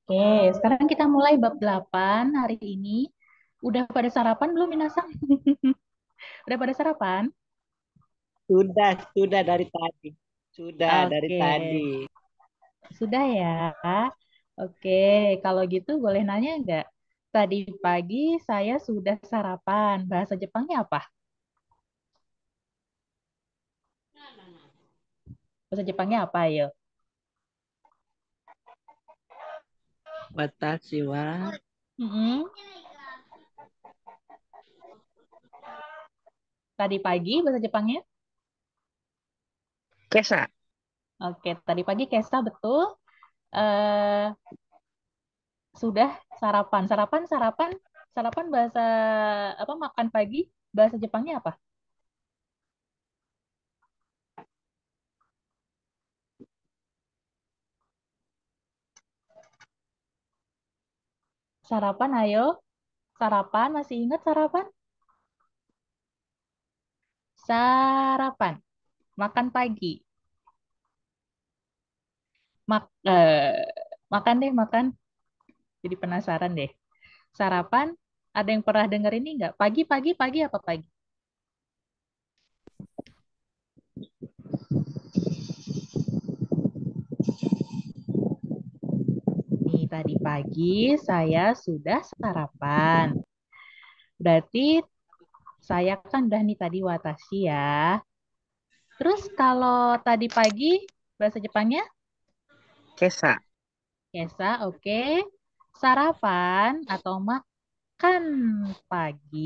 Oke, sekarang kita mulai bab 8 hari ini. Udah pada sarapan belum, Minasang? Udah pada sarapan? Sudah dari tadi. Sudah dari Oke, tadi. sudah ya. Oke, kalau gitu boleh nanya nggak? Tadi pagi saya sudah sarapan. Bahasa Jepangnya apa? Bahasa Jepangnya apa, ya? Watashi wa Mm-mm. Tadi pagi bahasa Jepangnya? kesa. Oke, tadi pagi Kesa betul. Eh, sudah sarapan. Sarapan bahasa apa? Makan pagi bahasa Jepangnya apa? Sarapan, ayo. Sarapan, masih ingat sarapan? Sarapan, makan pagi. Mak makan deh, makan. Jadi penasaran deh. Sarapan, ada yang pernah denger ini nggak? Pagi, pagi, pagi apa pagi? Nih, tadi pagi saya sudah sarapan. Berarti saya kan udah nih tadi watashi ya. Terus kalau tadi pagi, bahasa Jepangnya? Kesa. Kesa, oke. Sarapan atau makan pagi.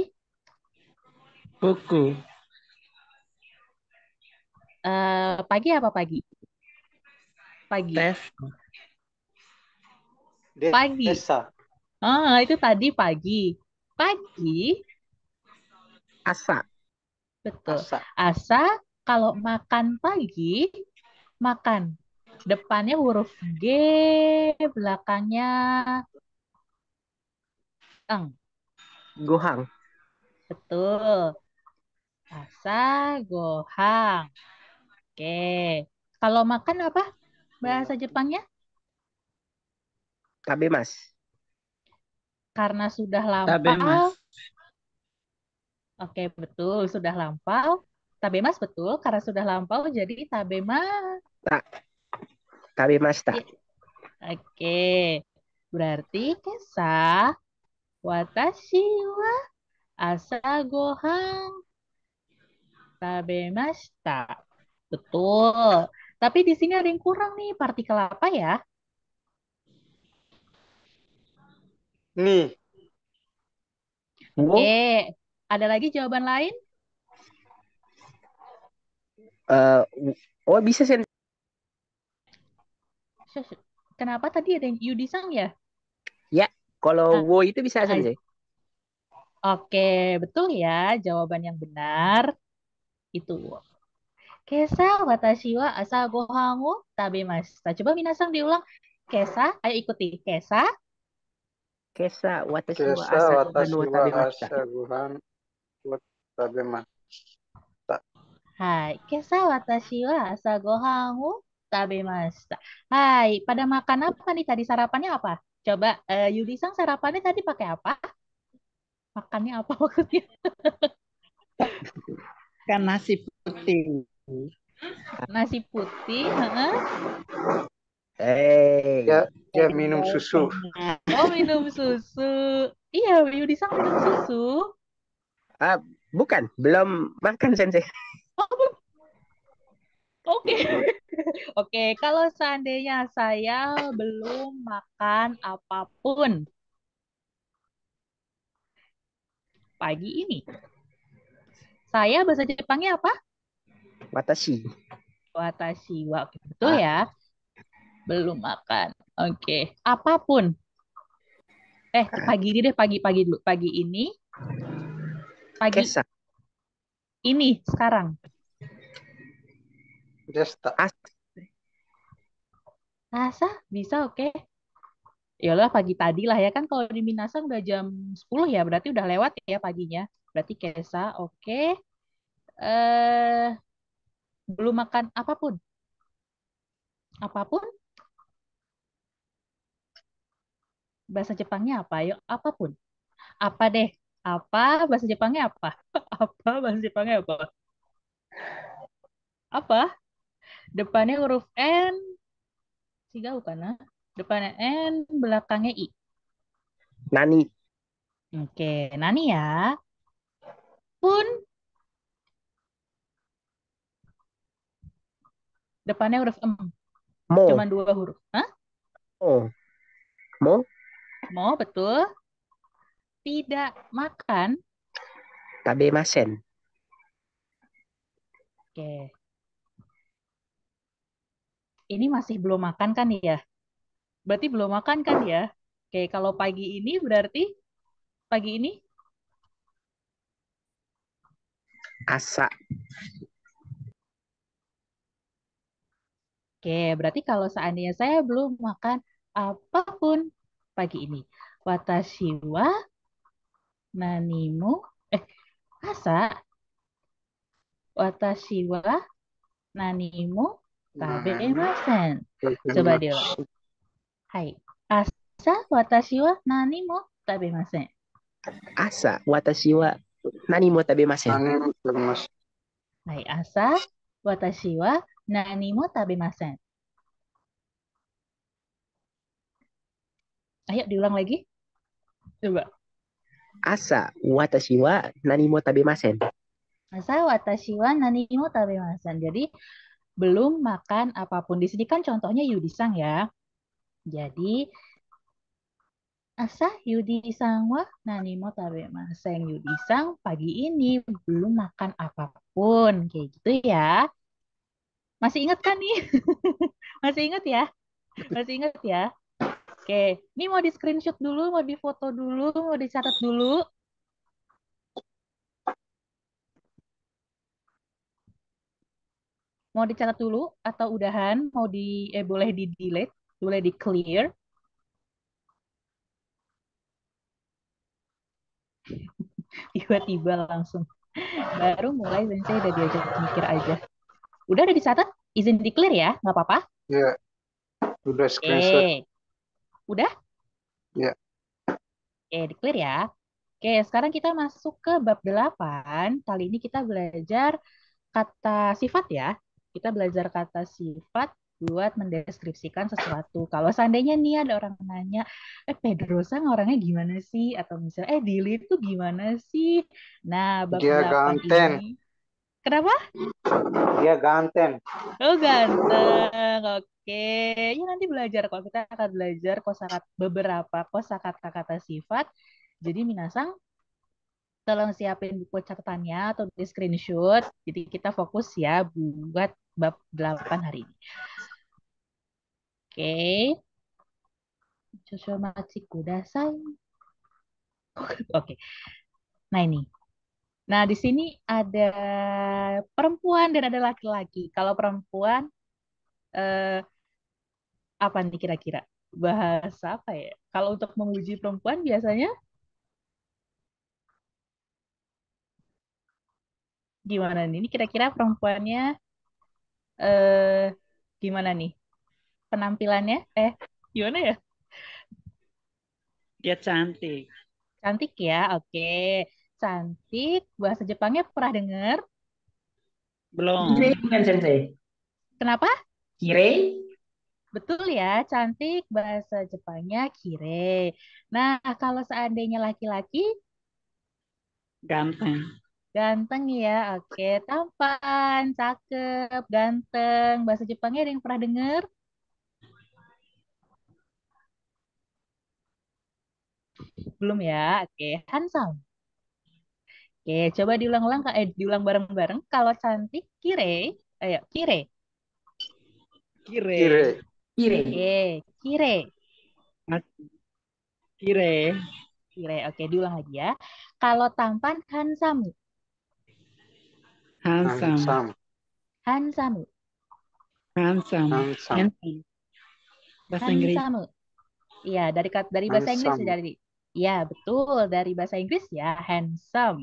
Buku. Pagi apa pagi? Pagi. Tes. Pagi. Desa, Itu tadi pagi. Pagi, Asa. betul. asa, Asa, kalau makan pagi, makan. Depannya huruf G, belakangnya eng. Gohang. Betul. Asa, gohang. Oke. Kalau makan apa? Bahasa Jepangnya? Tabemas. Karena sudah lampau. Tabemas. Oke, betul. Sudah lampau. Tabemas betul. Karena sudah lampau, jadi tabemas. Tak. Tabemashita. Ya, oke. Berarti Kesa, watashi wa asagohan tabemashita. Betul. Tapi di sini ada yang kurang nih. Partikel apa ya? nih, Oke. Wo. Ada lagi jawaban lain? eh, oh bisa sen. Shush. Kenapa tadi ada yang Yudisang ya? Ya. Kalau Ah, wo itu bisa ah, sensei. oke, betul ya. Jawaban yang benar itu. Kesa watashi wa asa gohan wo tabemashita. Coba minasang diulang. Kesa, ayo ikuti. Kesa. Kesa. Watashi wa desa, asa gohan watashi wa wa tabemashita. asaguhan, watabemata. Hai, kesa watashi wa asa gohan wo tabemashita. Hai, pada makan apa nih tadi sarapannya apa? Coba Yudisang sarapannya tadi pakai apa? Makannya apa maksudnya? Kan nasi putih. Nasi putih, heeh. Dia, Eh. dia minum Cendol susu. tengah. Oh, minum susu. Iya, Yudisang minum susu. Ah, bukan. Belum makan sensei. Oh, belum. Oke. Oke, kalau seandainya saya belum makan apapun pagi ini, saya bahasa Jepangnya apa? Watashi. Watashi wa. Oke, betul Ah, ya. Belum makan. Oke, apapun. ah, Pagi ini deh, pagi-pagi dulu. Pagi Kesa. ini sekarang. Desta, As. Rasa bisa oke. Ya lah pagi tadi lah ya kan kalau di Minasang udah jam 10 ya berarti udah lewat ya paginya. Berarti Kesa oke. Eh belum makan apapun. Apapun Bahasa Jepangnya apa? Yuk, apapun. Apa deh? Apa bahasa Jepangnya apa? Apa bahasa Jepangnya apa? Apa? Depannya huruf N, Siga bukan nah? Depannya N, belakangnya I. Nani. Oke, Nani ya. Pun, depannya huruf M. Mo. Cuman dua huruf. Hah? Oh. Mo. Mau betul? Tidak makan. Tabemasen. Oke. Ini masih belum makan kan ya? Berarti belum makan kan ya? Oke, kalau pagi ini berarti pagi ini. Asa. Oke, berarti kalau seandainya saya belum makan apapun pagi ini. Watashi wa nanimu asa watashi wa nanimu tabemasen. Coba diulang. Hai. Asa watashi wa nanimu tabemasen. Asa. Watashi wa nani mo tabemasen. Nani mo tabemasen. Hai. Asa watashi wa nanimu tabemasen. Ayo diulang lagi. Coba. Asa. Watashi wa nani mo tabemasen. Asa watashi wa nanimu tabemasen. Jadi belum makan apapun. Di sini kan contohnya Yudi-san ya. Jadi asa Yudi-san wa nanimo tabemasen. Yudi-san pagi ini belum makan apapun. Kayak gitu ya. Masih ingat kan nih? Masih ingat ya? Masih ingat ya? Oke, ini mau di screenshot dulu, mau di foto dulu, mau dicatat dulu. Mau dicatat dulu atau udahan? Mau boleh di delete, boleh di clear. Tiba-tiba langsung. Baru mulai sensei udah diajak mikir aja. Udah ada dicatat? Izin di clear ya, nggak apa-apa. Ya, udah screenshot. Udah? Ya. Di clear ya. Oke, sekarang kita masuk ke bab 8. Kali ini kita belajar kata sifat ya. Kita belajar kata sifat buat mendeskripsikan sesuatu. Kalau seandainya nih ada orang nanya, Pedro Sang orangnya gimana sih? Atau misalnya, Dili itu gimana sih? Nah, bab Dia 8 ganteng. ini. Kenapa? Dia ganteng. Oh, ganteng. Oke. Ya nanti belajar kok. Kita akan belajar beberapa kosakata-kata sifat. Jadi minasang tolong siapin buku catatannya atau di screenshot. Jadi kita fokus ya buat bab 8 hari ini. Oke. Shoshomati kudasai. Oke. Nah ini. Nah di sini ada perempuan dan ada laki-laki. Kalau perempuan eh, apa nih kira-kira? Bahasa apa ya? Kalau untuk memuji perempuan biasanya gimana nih? Ini kira-kira perempuannya eh gimana nih? Penampilannya? Gimana ya? Dia cantik. Cantik ya, oke. Cantik, bahasa Jepangnya pernah dengar? Belum. Kirei bukan Sensei? Kenapa? Kirei? Betul ya, cantik bahasa Jepangnya kire. Nah, kalau seandainya laki-laki, Ganteng. ganteng ya, oke. Tampan, cakep, ganteng. Bahasa Jepangnya ada yang pernah dengar? Belum ya, oke. Handsome. Oke, coba diulang-ulang, diulang bareng-bareng. Kalau cantik, kire. Ayo, kire. Kire. Kire. Kirei. Kire. Kire. Kire. Oke, diulang lagi ya. Kalau tampan, handsome. Handsome. Handsome. Handsome. Handsome. Handsome. Handsome. Bahasa Inggris. Handsome. Iya, dari bahasa Inggris Handsome. dari ya, betul, dari bahasa Inggris ya, handsome.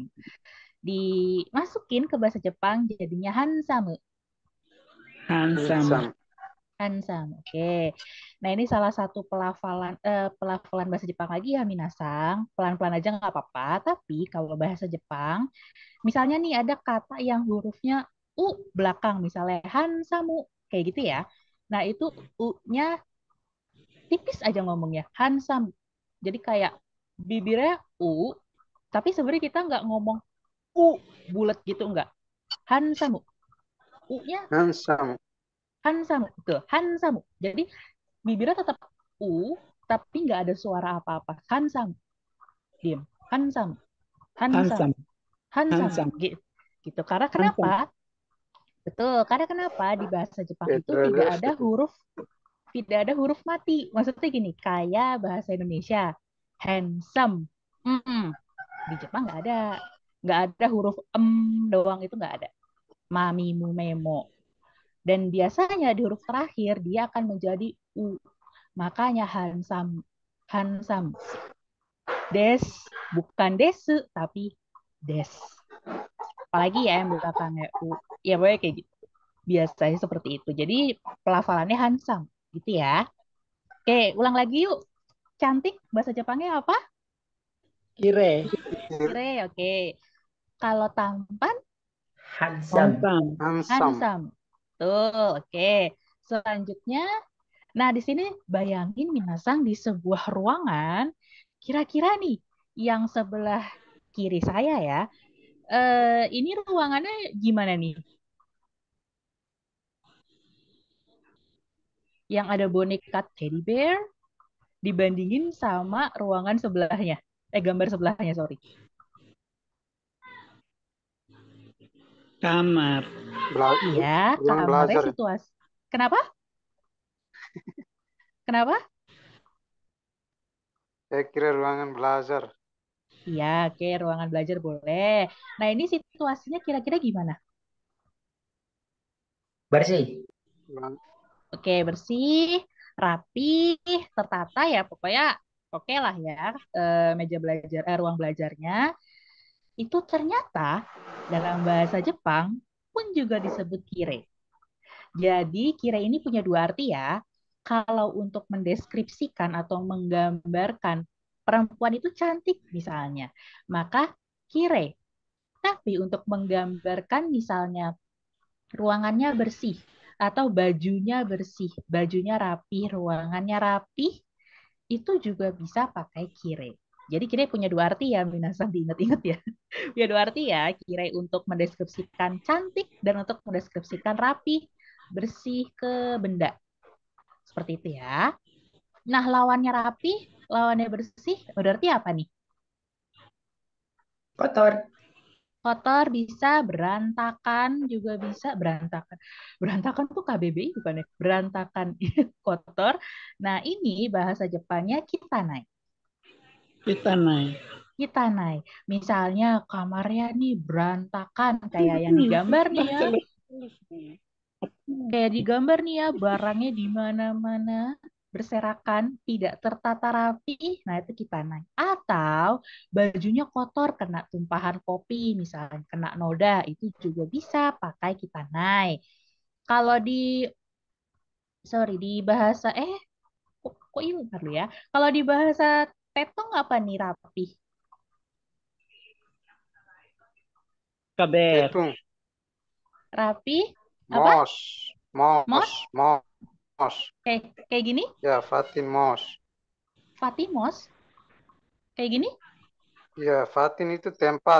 Dimasukin ke bahasa Jepang jadinya handsome. Handsome. Handsome. Handsome. Oke. Nah, ini salah satu pelafalan bahasa Jepang lagi ya, Minasang. Pelan-pelan aja nggak apa-apa. Tapi kalau bahasa Jepang, misalnya nih ada kata yang hurufnya U belakang, misalnya hansamu, kayak gitu ya. Nah, itu U-nya tipis aja ngomongnya, handsome. Jadi kayak bibirnya U, tapi sebenarnya kita nggak ngomong U bulat gitu, nggak. Handsome. U-nya Handsome. handsome, betul, handsome. Jadi bibirnya tetap U, tapi nggak ada suara apa-apa. Handsome, diam. Handsome, handsome, Handsome. handsome. Handsome. Gitu. Karena Handsome. kenapa? Betul. Karena kenapa di bahasa Jepang itu Terus tidak ada huruf mati. Maksudnya gini, kayak bahasa Indonesia, handsome. Mm-mm. Di Jepang nggak ada huruf doang, itu nggak ada. Mami mu memo. Dan biasanya di huruf terakhir dia akan menjadi u. Makanya handsome, handsome. Des, bukan desu, tapi des. Apalagi ya yang belakangnya u. Ya boleh kayak gitu. Biasanya seperti itu. Jadi pelafalannya handsome, gitu ya. Oke, ulang lagi yuk. Cantik, bahasa Jepangnya apa? Kire. Kire, oke. Kalau tampan, Handsome. Handsome. handsome. handsome. Tuh, oke. Selanjutnya, nah di sini bayangin Minasang di sebuah ruangan, kira-kira nih yang sebelah kiri saya ya, ini ruangannya gimana nih? Yang ada boneka teddy bear dibandingin sama ruangan sebelahnya. Gambar sebelahnya, sorry. Kamar. Iya, Ruang kamarnya belajar. situasi. Kenapa? Kenapa? Saya kira ruangan belajar. Iya, oke, ruangan belajar boleh. Nah, ini situasinya kira-kira gimana? Bersih. Ruang- Oke, bersih, rapi, tertata ya, pokoknya oke lah ya. Meja belajar, ruang belajarnya itu ternyata dalam bahasa Jepang pun juga disebut kire. Jadi kire ini punya dua arti ya. Kalau untuk mendeskripsikan atau menggambarkan perempuan itu cantik misalnya, maka kire. Tapi untuk menggambarkan misalnya ruangannya bersih atau bajunya bersih, bajunya rapi, ruangannya rapi, itu juga bisa pakai kire. Jadi kire punya dua arti ya, Minasang diingat-ingat ya. Punya dua arti ya, kire untuk mendeskripsikan cantik dan untuk mendeskripsikan rapi, bersih ke benda. Seperti itu ya. Nah, lawannya rapi, lawannya bersih, berarti apa nih? Kotor. Kotor bisa, berantakan juga bisa, berantakan. Berantakan tuh KBBI bukan ya? Berantakan kotor. Nah, ini bahasa Jepangnya kitanai. Kita naik. Kitanai. Misalnya kamarnya nih berantakan kayak yang digambar nih ya. Kayak digambar nih ya, barangnya di mana-mana berserakan, tidak tertata rapi. Nah, itu kitanai. Atau bajunya kotor, kena tumpahan kopi, misalnya kena noda, itu juga bisa pakai kitanai. Kalau di bahasa, kok ini bentar dulu ya. Kalau di bahasa Tetong apa nih rapi? Kaber. Hitung. Rapi, apa? Mos. Mos. Mos? Mos. Kayak gini? Ya, Fatin Mos. Fatimos? Kayak gini? Ya, Fatin itu tempat.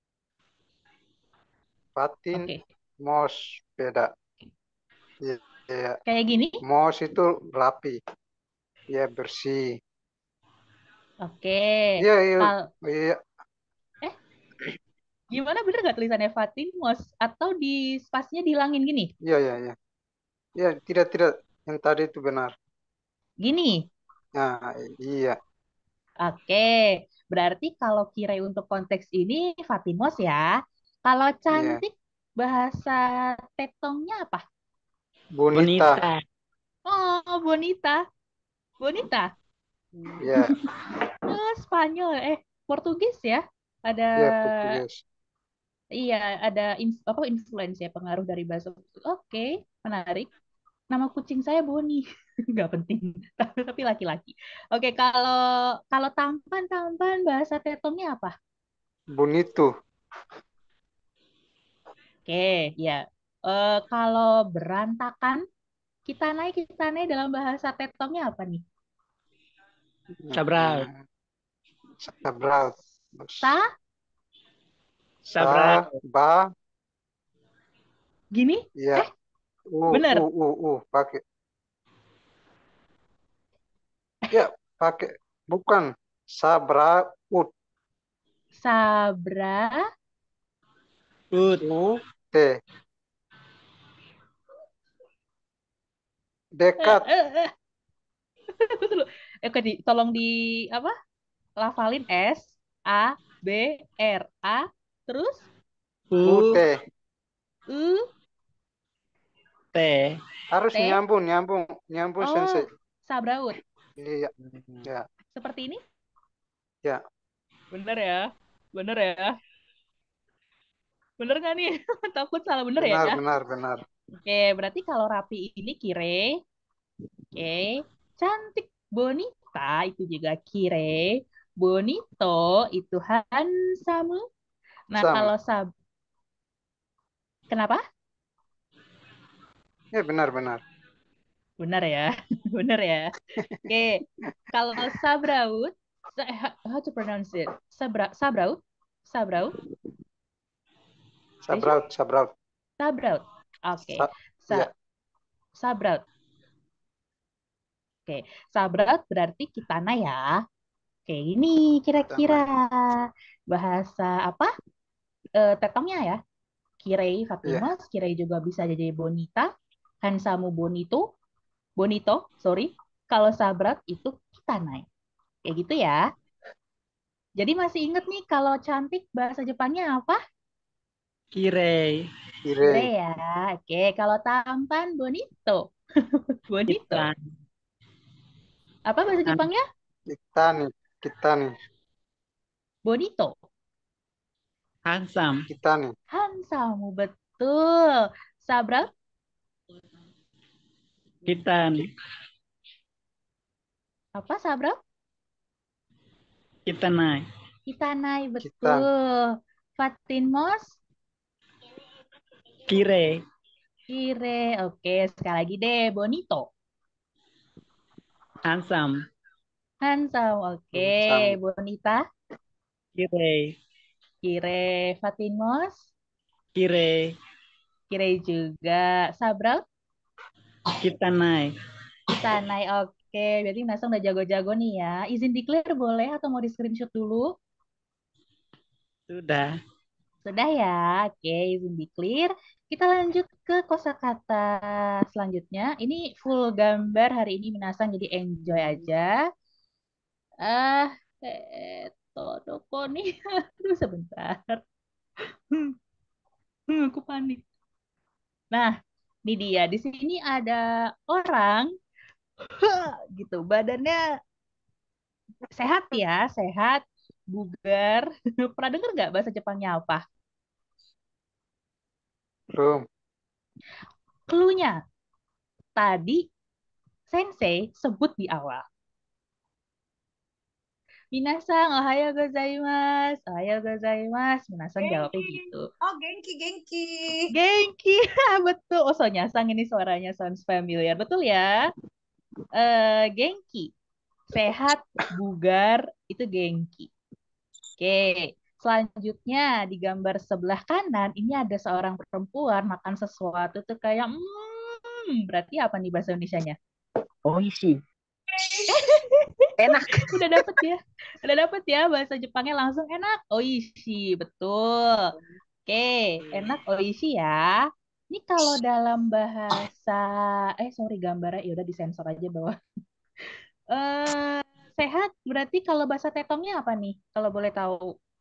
Fatin Oke. Mos beda. Iya. Ya. Kayak gini? Mos itu rapi. Ya, bersih. Oke. Iya, iya. Kal Iya, eh Gimana, bener nggak tulisannya Fatimos atau di spasinya dihilangin gini? iya, iya, iya. Ya, tidak, tidak. Yang tadi itu benar. Gini. Nah, iya, Oke. Berarti kalau Kirai untuk konteks ini Fatimos ya. Kalau iya. cantik bahasa Tetongnya apa? Bonita. Bonita. Oh, bonita. Bonita. Ya, Oh, Spanyol. Portugis ya. Ada ya Portugis. iya, ada influence ya, pengaruh dari bahasa Portugis. Oke, menarik. Nama kucing saya Boni. Nggak penting. Tapi laki-laki. Oke, kalau kalau tampan bahasa Tetongnya apa? Bonito. Oke, ya. Kalau berantakan, kita naik dalam bahasa Tetongnya apa nih? Sabral. Sabral. Sa, Sabral. Ba. gini? Ya. Bener. Pakai. Ya, pakai. Bukan. Sabraut. Sabra, Ut. T. Dekat. Tunggu dulu. Tolong di apa? Lafalin Sabra, terus Ut. U. U, T. Harus T. nyambung Oh, sensei. Sabraut. Iya, ya, Seperti ini? ya. Bener ya? Bener ya? Bener nggak nih? Takut salah bener ya? Benar. Oke, berarti kalau rapi ini kire. Oke. Cantik bonita itu juga kire. Bonito itu handsome. Nah, Sam. kalau kenapa? Ya, benar. Bener ya. Bener ya. Oke. Kalau sabraut, how to pronounce it? Sabraut? Sabraut? Station? Sabraut. Sabraut. Oke. Ya, Sabraut. Oke. Sabraut berarti kitana ya. Oke, ini kira-kira bahasa apa? Tetongnya ya. Kirei iya. Fatimas, Kirei juga bisa jadi bonita, Hansamu Bonito, sorry. Kalau sabrat itu kitanai. Kayak gitu ya. Jadi masih inget nih kalau cantik bahasa Jepangnya apa? Kirei. Kire Kirei. ya. Oke, kalau tampan bonito. Bonito. Kitan. Apa bahasa Jepangnya? Kita nih. Bonito. Handsome. Kita nih. Hansamu betul. Sabrat Kitan. apa sabrat? Kitanai. Kitanai Kita. betul. Fatinmos Kirei. kire. Oke, sekali lagi deh. Bonito. Handsome. Handsome. Oke, Sam. Bonita. Kirei. Kire. Fatinmos. Kirei. Kire juga. Sabrat. Kitanai. Kitanai. Oke, berarti Nasong udah jago-jago nih ya. Izin declare boleh atau mau di screenshot dulu? Sudah. Sudah ya. Oke, izin declare. Kita lanjut ke kosakata selanjutnya. Ini full gambar hari ini Minasang, jadi enjoy aja. Ah, toko nih. Aduh, sebentar. Aku panik. Nah, ini dia. Di sini ada orang gitu. Badannya sehat ya, sehat, bugar. Pernah dengar nggak bahasa Jepangnya apa? Belum. Cluenya tadi Sensei sebut di awal. Minasang, ohayo gozaimasu. Ohayo gozaimasu. Minasang jawabnya gitu. Oh, Genki. Genki, betul. Oh, Sonya Sang ini suaranya sounds familiar. Betul ya? Genki. Sehat, bugar, itu Genki. Oke, selanjutnya di gambar sebelah kanan, ini ada seorang perempuan makan sesuatu tuh kayak, berarti apa nih bahasa Indonesianya? Oishi. Enak. Udah dapet ya? Udah dapet ya bahasa Jepangnya langsung enak. Oishi, betul. Oke, enak oishi ya. Ini kalau dalam bahasa, sorry gambarnya, ya udah disensor aja bawah. Eh, sehat berarti kalau bahasa Tetongnya apa nih? Kalau boleh tahu.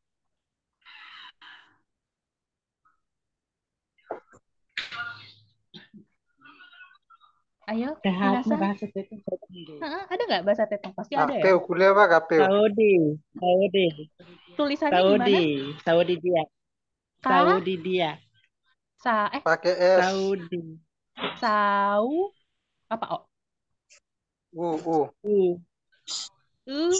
Ayo, Sehat Minasan. bahasa Tetong. Ada nggak bahasa Tetong? Pasti ada ya. Kapeu, kuliah apa kapeu? Saudi. Tulisannya gimana? Saudi dia. Ka, Saudi dia. sa, Pakai S. Saudi. sau, Apa, Oh? U. U. Uh,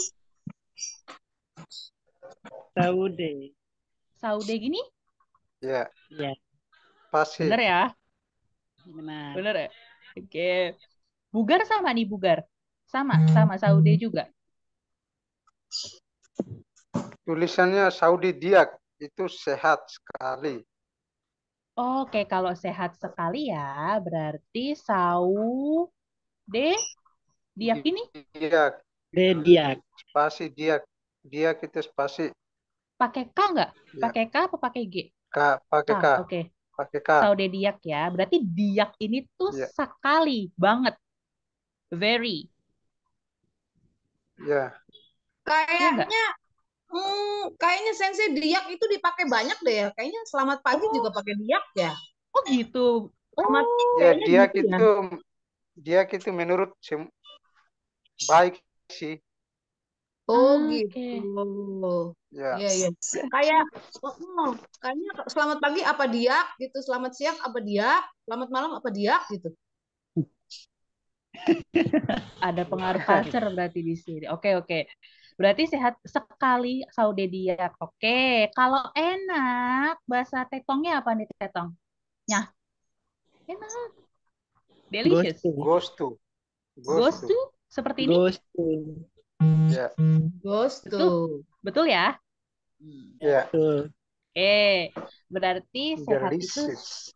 Saude. Saude gini? Ya, Ya, Bener pasti. ya? benar. Bener ya? Oke. Bugar sama nih, bugar. Sama Saude juga. Tulisannya Saudi Diak itu sehat sekali. Oke, kalau sehat sekali ya, berarti Saude diak ini Diak, Dediak. spasi Diak. Diak itu spasi pakai K nggak? ya. Pakai K apa pakai G? K, pakai K, K, oke. pakai K. Saude diak ya. Berarti diak ini tuh Ya, sekali banget. Very. ya. Iya nggak? Kayaknya kayaknya sensei diak itu dipakai banyak deh ya. Kayaknya selamat pagi juga Oh, pakai diak ya. oh gitu. Selamat Oh, Ya, kayaknya Diak gitu ya. itu menurut baik sih. Oh oke. gitu. Ya, Iya iya. Kayak kayaknya selamat pagi apa diak gitu, selamat siang apa diak, selamat malam apa diak gitu. Ada pengaruh culture berarti di sini. Oke, oke. Berarti sehat sekali Saude diak. Oke. Kalau enak, bahasa Tetongnya apa nih Tetong? Nyah, enak. Delicious. Gostu. Gostu, Ghost Gostu. tuh seperti ini? Gostu. Ya, Ghost Betul? tuh. Betul ya? ya. Betul. Berarti sehat Delicious.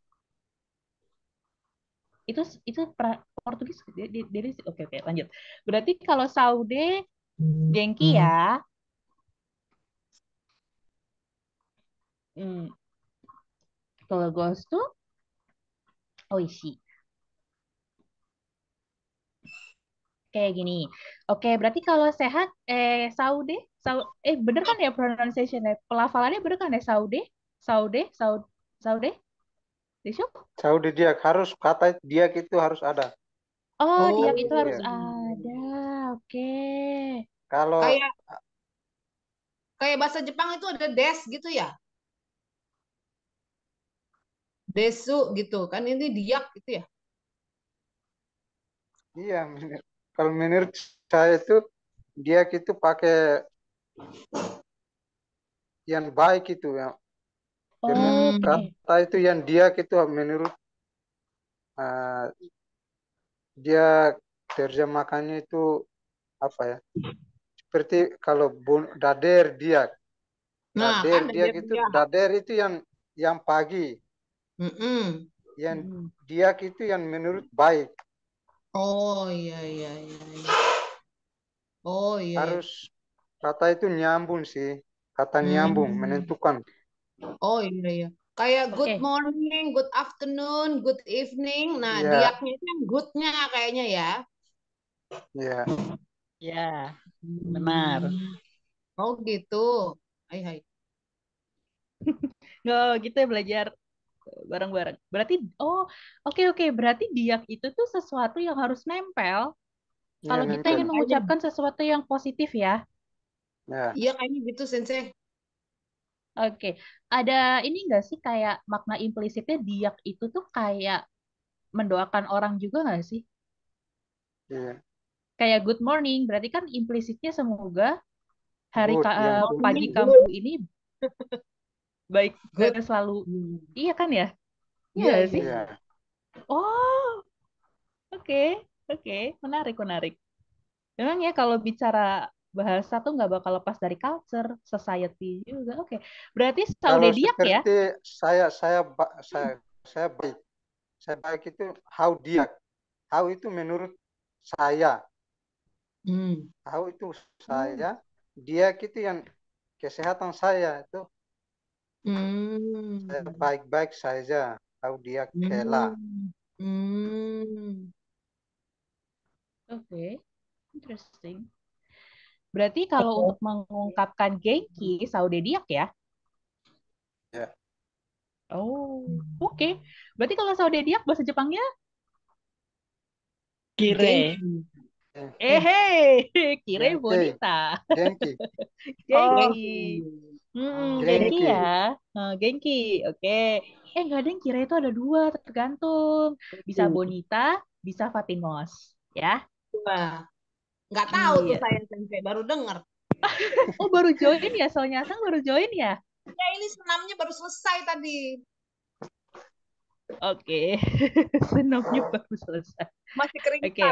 itu Portugis dari oke, oke, lanjut. Berarti kalau Saude Genki ya. Hmm, kalau Ghost tuh Oishi. Kayak gini. Oke, berarti kalau sehat Saude, bener kan ya pronunciation-nya? Pelafalannya bener kan ya Saude? Saude, Saude, Saude? Desu? Saudi Diak harus kata Diak itu harus ada. Oh, Oh, diak itu harus Ya. ada. Oke. Kalau kayak kayak bahasa Jepang itu ada des gitu ya. Desu gitu kan ini diak gitu ya. iya, kalau menurut saya itu Diak itu pakai yang baik itu ya. Terus Oke. kata itu yang Diak itu menurut uh, dia terjemahkannya itu apa ya? Seperti kalau dader Diak. Nah, Dader kan ada Diak itu diak. dader itu yang pagi. Mm-mm. Yang Mm-mm. Diak itu yang menurut baik. Oh iya iya iya. Iya. Oh iya iya. Harus kata itu nyambung sih. Kata nyambung Hmm. menentukan. Oh iya iya. Kayak good Oke. morning, good afternoon, good evening. Nah, Iya, diaknya itu yang goodnya kayaknya ya. iya. Ya, benar. Oh gitu. Hai hai. Oh, kita belajar bareng-bareng. Berarti, oh, oke, oke. Berarti diak itu tuh sesuatu yang harus nempel. Iya, Kalau kita nempel. ingin Kayaknya, mengucapkan sesuatu yang positif ya. Ya. iya kayaknya gitu Sensei. Oke. Ada ini nggak sih kayak makna implisitnya diak itu tuh kayak mendoakan orang juga nggak sih? Iya. Kayak good morning, berarti kan implisitnya semoga Good, yang good. pagi Morning kamu good. ini baik Good. selalu. Iya kan ya? Iya Iya nggak iya sih? iya. Iya. Oh, oke, oke, menarik, menarik. Memang ya kalau bicara bahasa tuh nggak bakal lepas dari culture, society juga. Oke, berarti Kalau Saudediak ya? seperti saya baik. Saya baik itu how dia. How itu menurut saya. Hmm. How itu Oh, saya. Dia itu yang kesehatan saya itu Hmm. saya baik-baik saja. How dia kela. Hmm. Hmm. oke, interesting. Berarti kalau untuk mengungkapkan Genki, Saudediak ya? Ya. Oh, oke. Berarti kalau Saudediak bahasa Jepangnya, Kire. Genki. hei, kirain Genki. bonita. Genki. Genki. Genki. Genki Genki. ya. Genki, oke. Nggak ada yang kira itu ada dua, tergantung. Bisa Bonita, bisa Fatimos. Ya, Wah, nggak tahu tuh iya. saya Sensei, baru dengar. Oh, baru join ya? Soalnya Sang baru join ya? Ya ini senamnya baru selesai tadi. Oke. Senamnya baru selesai. Masih Oke, keringetan.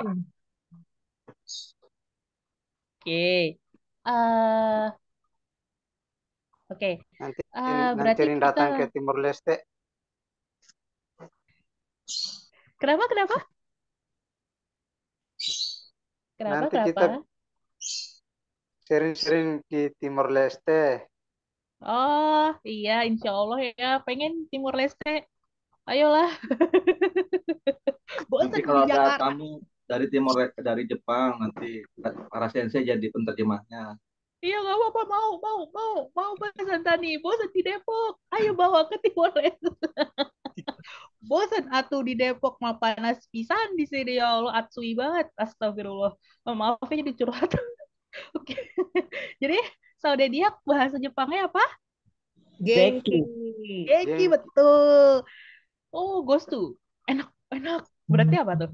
oke. Eh, oke. Nanti Berarti Rin kita... datang ke Timur Leste. Kenapa, kenapa? Kenapa, Nanti kenapa? kita sering-sering di Timur Leste. Oh, iya, insya Allah ya. Pengen Timur Leste. Ayolah. Nanti Bosan kalau di ada Jakarta. tamu dari Jepang, nanti para sensei jadi penerjemahnya. Iya, nggak apa-apa. Mau bosan Tani. Bosan di Depok. Ayo bawa ke Timor Leste. Bosan atuh di Depok mah panas pisan di sini ya Allah atsui banget. Astagfirullah. Maaf ya jadi curhat. Oke. Jadi Saude Diak bahasa Jepangnya apa? Gengki. Genki Geng, betul. Oh, Ghostu. Enak, enak. Berarti apa tuh?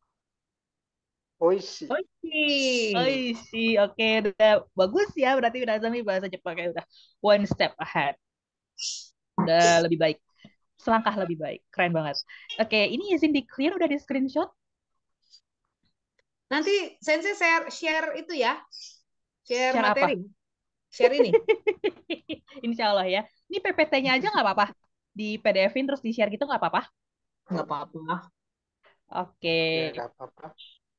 oishi. Oh, Oishi. sih. Oke, udah bagus ya. Berarti udah Zami bahasa Jepangnya udah one step ahead. Udah lebih baik. Selangkah lebih baik. Keren banget. Oke, ini izin di clear udah di screenshot. Nanti Sensei share itu ya. Share Share apa? materi. Share ini. Insya Allah ya. Ini PPT-nya aja nggak apa-apa. Di PDF-in terus di-share gitu nggak apa-apa. Nggak apa-apa. Oke. Ya, nggak apa-apa.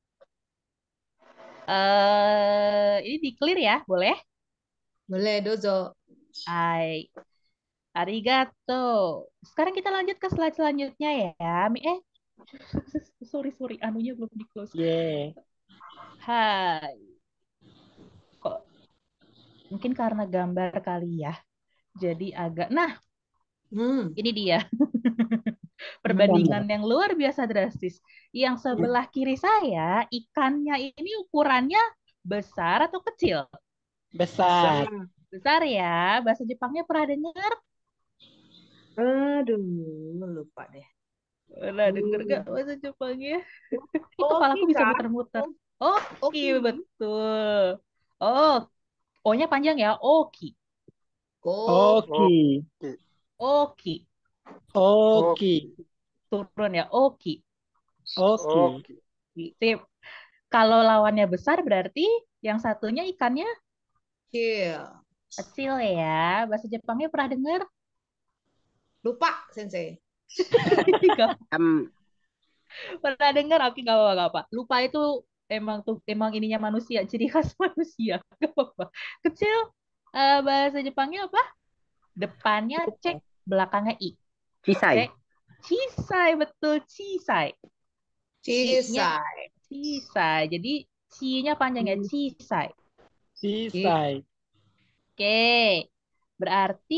Ini di clear ya, boleh? Boleh, dozo. Hai. Arigato. Sekarang kita lanjut ke slide selanjutnya ya. Sorry, anunya belum di close. Yeah. Hai. Kok mungkin karena gambar kali ya. Jadi agak. Nah, Hmm. ini dia. Perbandingan yang luar biasa drastis. Yang sebelah kiri saya, ikannya ini ukurannya besar atau kecil? Besar. Besar ya. Bahasa Jepangnya pernah dengar? Aduh, lupa deh. Pernah denger gak bahasa Jepangnya? Ini Oki kepalaku bisa kan? muter-muter. Oki, Oki. betul. Oh, O-nya panjang ya. Oki. Oh, Oki. Oki. Oki. Turun ya. Oki. Oki. Oke. Sip. Kalau lawannya besar berarti yang satunya ikannya kecil. kecil ya. Bahasa Jepangnya pernah dengar? Lupa, Sensei. Gak Am, pernah dengar? Oke, gak apa-apa, gak apa. Lupa itu emang ininya manusia, ciri khas manusia. Gak apa-apa. Kecil, bahasa Jepangnya apa? Depannya cek, belakangnya i. Cisai. Cek, cisai, betul, cisai. I-nya Cisai. cisai. Jadi, ci-nya panjang ya, cisai. Sisai. Oke, berarti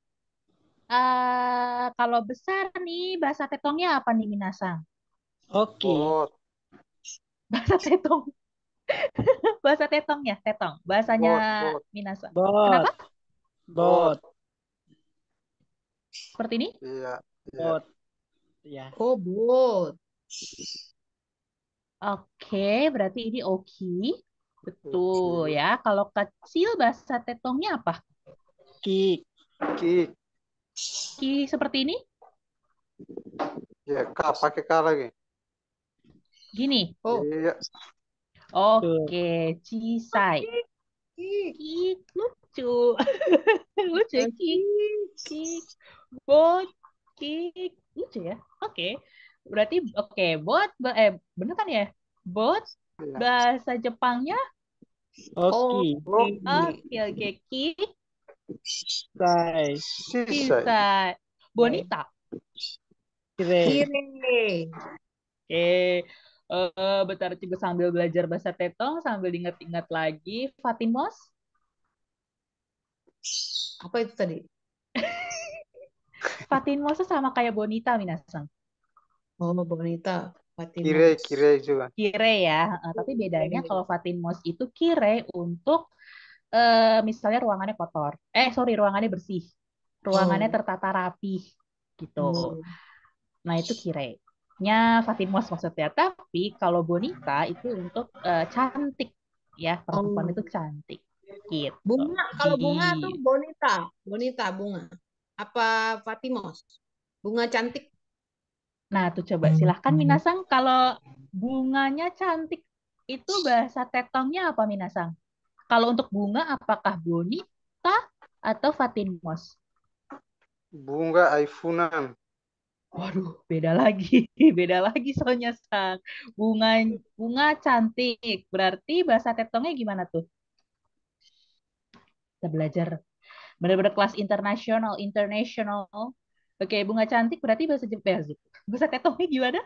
kalau besar nih, bahasa tetongnya apa nih, Minasang? Oki. Bot. Bahasa tetong. Bahasa tetongnya, tetong. Bahasanya Bot. Minasang. Bot. Kenapa? Bot. Seperti ini? Iya. Iya. Bot. Ya. Oh, bot. Oke, berarti ini oki. Betul ya. Kalau kecil bahasa tetongnya apa? Ki. Ki. Ki seperti ini? Ya, pakai K lagi. Gini. Oh, Iya. Oke, cisai. Ki. Ki lucu. Lucu ya, ki. Ki. Bot. Ki. Lucu ya. Oke. Berarti bot bener kan ya? Bot Iya. bahasa Jepangnya Oki. oke ki Sai. Sisai. kisai bonita. Kire. Kire. Oke. Bentar juga sambil belajar bahasa Tetong sambil diingat-ingat lagi. Fatimos. Apa itu tadi? Fatimos tuh sama kayak bonita, Minasang. Oh, bonita. Fatimos. Kire juga. Kire ya. Tapi bedanya kalau Fatimos itu kire untuk misalnya ruangannya kotor. Sorry, ruangannya bersih. Ruangannya tertata rapi. gitu. Hmm. Nah, itu kirenya Fatimos maksudnya. Tapi kalau bonita itu untuk cantik ya, perempuan Oh. itu cantik gitu. Bunga, kalau Jadi, bunga tuh bonita. Bonita bunga. Apa Fatimos? Bunga cantik. nah tuh coba silahkan Minasang kalau bunganya cantik itu bahasa Tetongnya apa Minasang? Kalau untuk bunga apakah bonita atau Fatimos? Bunga Aifunan. Waduh, beda lagi, beda lagi soalnya sang. Bunga bunga cantik. Berarti bahasa Tetongnya gimana tuh? Kita belajar benar-benar kelas internasional, internasional. Oke, bunga cantik berarti bahasa Jepang. Bahasa Tetongnya gimana?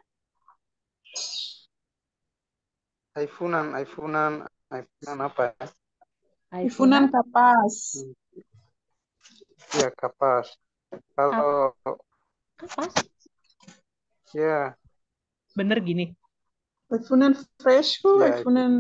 Aifunan apa ya? Ifunan Aifunan, kapas. Hmm, Ya, kapas. Kalau kapas. ya, Bener gini. Ifunan fresco, ya ifunan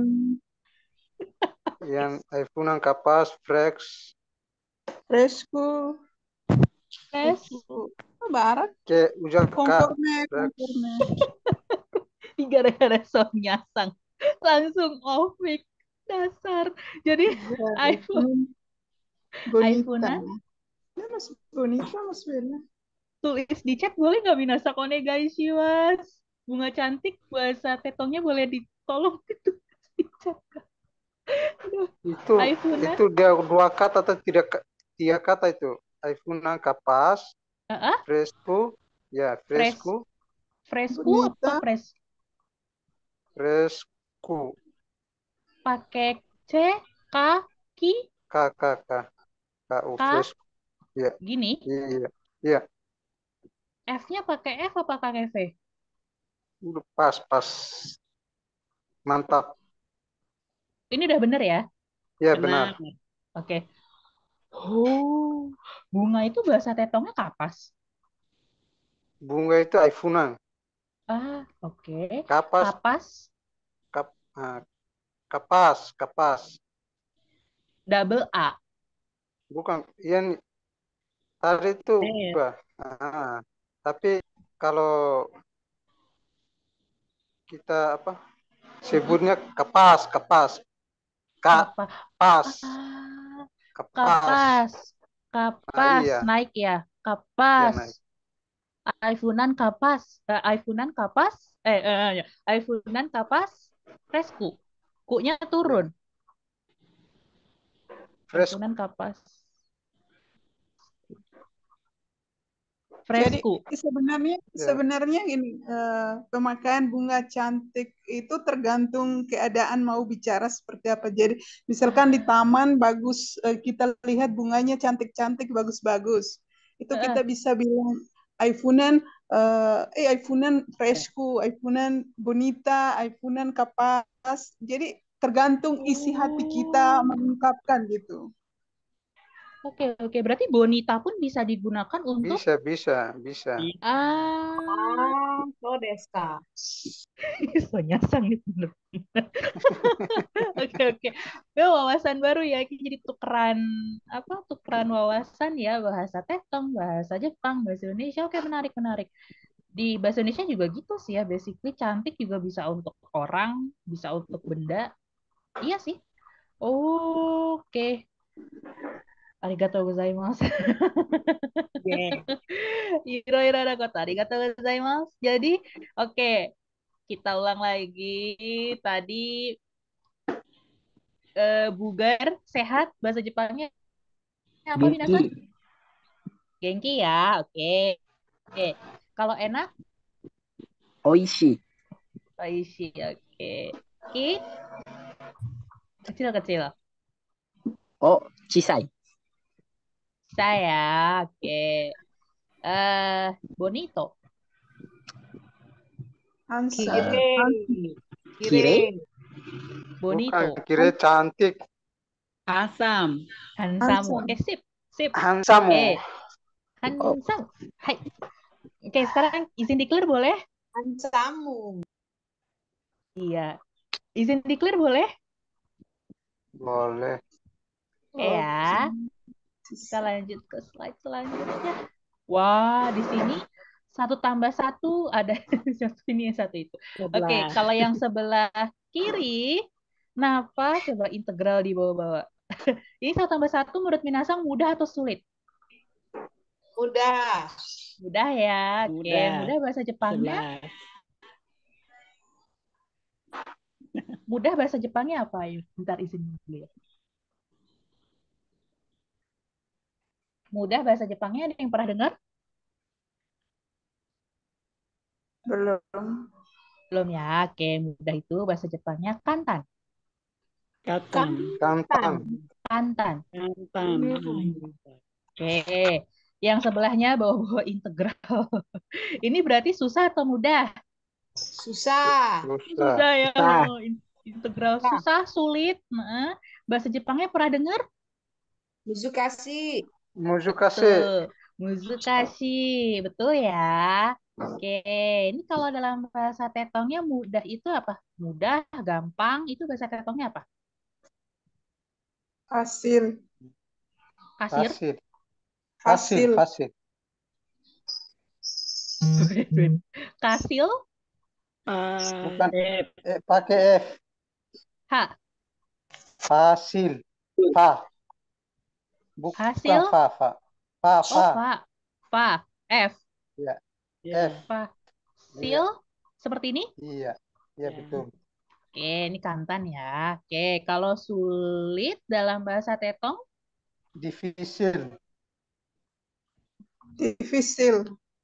yang Aifunan kapas, fresh, fresco, Tes, barat, ke ujang ka, conforme, fresh. conforme. gara-gara so nyasang. Langsung off mic. Dasar. Jadi, Ya, iPhone, ifunan bonita. iPhone-an Ya, mas bonita, mas Bella. tulis di chat boleh nggak Minasa Konegaishimasu? Bunga cantik bahasa Tetongnya boleh ditolong ditulis di chat. Aduh, iPhone-an. Itu dia dua kata atau tiga kata itu. Aifunan kapas, Ah, fresco, ya fresh, fresco, fresku apa Bonita, fresh? fresco, Pakai C, K, Ki, k k k k u K, fresco. Ya, gini. iya, iya. F-nya pakai F apa pakai V? Udah pas. Mantap. Ini udah bener ya? Ya, Benar. benar. Oke. Oh, bunga itu bahasa Tetongnya kapas. Bunga itu Aifunan. Ah, oke. Kapas, Kapas, kap, ah, kapas. double A. Bukan, yang tadi itu Eh, bah. Tapi kalau kita apa mm-mm. sebutnya kapas, Kapas. kapas, Ah, kapas. kapas. Kapas. Iya, Naik ya. iya Kapas. naik. iPhone-an kapas. iPhone-an kapas. Ya. iPhone-an kapas. Resku. Ku-nya Ya, turun. fresh. iPhone-an kapas. jadi Fresku. sebenarnya Ya, sebenarnya ini pemakaian bunga cantik itu tergantung keadaan mau bicara seperti apa. Jadi misalkan di taman bagus, kita lihat bunganya cantik-cantik, bagus-bagus. Itu Heeh. kita bisa bilang iPhone-an, iPhone-an fresco, iPhone-an bonita, iPhone-an kapas. Jadi tergantung isi hati kita Oh. mengungkapkan gitu. Oke. Berarti bonita pun bisa digunakan untuk bisa. ah, So deska. so nyasang nih bener. Oke. Ya, wawasan baru ya. Ini jadi tukeran wawasan ya, bahasa Tetong, bahasa Jepang, bahasa Indonesia. Oke, menarik. Di bahasa Indonesia juga gitu sih ya. Basically cantik juga bisa untuk orang, bisa untuk benda. Iya sih. Oke. Arigatou gozaimasu. Yeah. Iro nakoto arigatou gozaimasu. Jadi, oke. Kita ulang lagi. Tadi bugar, sehat, bahasa Jepangnya apa Minasan? Genki. Genki ya, oke. Oke. Kalau enak, Oishi. oishi, oke. Ki, kecil-kecil. Oh, chisai. Saya, oke. Bonito, Handsome. Kire. Kire. bonito. Bukan kira cantik, Asam. Handsome, Handsome. oke, sip. handsome. Oke, handsome. Hai. Oke, sekarang izin declare boleh? Ansamu. Iya. Izin declare boleh? Boleh. Oke ya. Oke. Kita lanjut ke slide selanjutnya. Wah, di sini 1 tambah 1 ada satu ini satu itu. Oke, 11. kalau yang sebelah kiri, kenapa? Coba integral di bawah-bawah. Ini 1 tambah 1 menurut Minasang mudah atau sulit? Mudah. Mudah ya. Oke, Mudah. mudah bahasa Jepangnya. 11. Mudah bahasa Jepangnya apa? Ayo, bentar izin dulu ya. Mudah bahasa Jepangnya ada yang pernah dengar? Belum. Belum ya. Oke, mudah itu bahasa Jepangnya kantan. Katan. Kantan. Kantan. Kantan. Oke. Yang sebelahnya bawa-bawa integral. Ini berarti susah atau mudah? Susah. Susah. Susah ya. Susah. Integral susah, sulit. Nah, bahasa Jepangnya pernah dengar? Muzukashi. Muzukase. Tuh, muzukashi. Betul ya. Oke, ini kalau dalam bahasa Tetongnya mudah itu apa? Mudah, gampang, itu bahasa Tetongnya apa? Hasil. Kasir? Hasil. Hasil. Hasil. Kasil? Bukan. F. Pakai F. H. Hasil. Fa. Bukan Hasil? fa. Fa. Fa. Oh, Fa. fa. Fa. F. Ya. Ya. F. Fa. Iya. Sil? Seperti ini? Iya. Iya Ya. betul. Oke, ini kantan ya. Oke, kalau sulit dalam bahasa Tetong, Divisil. Divisil.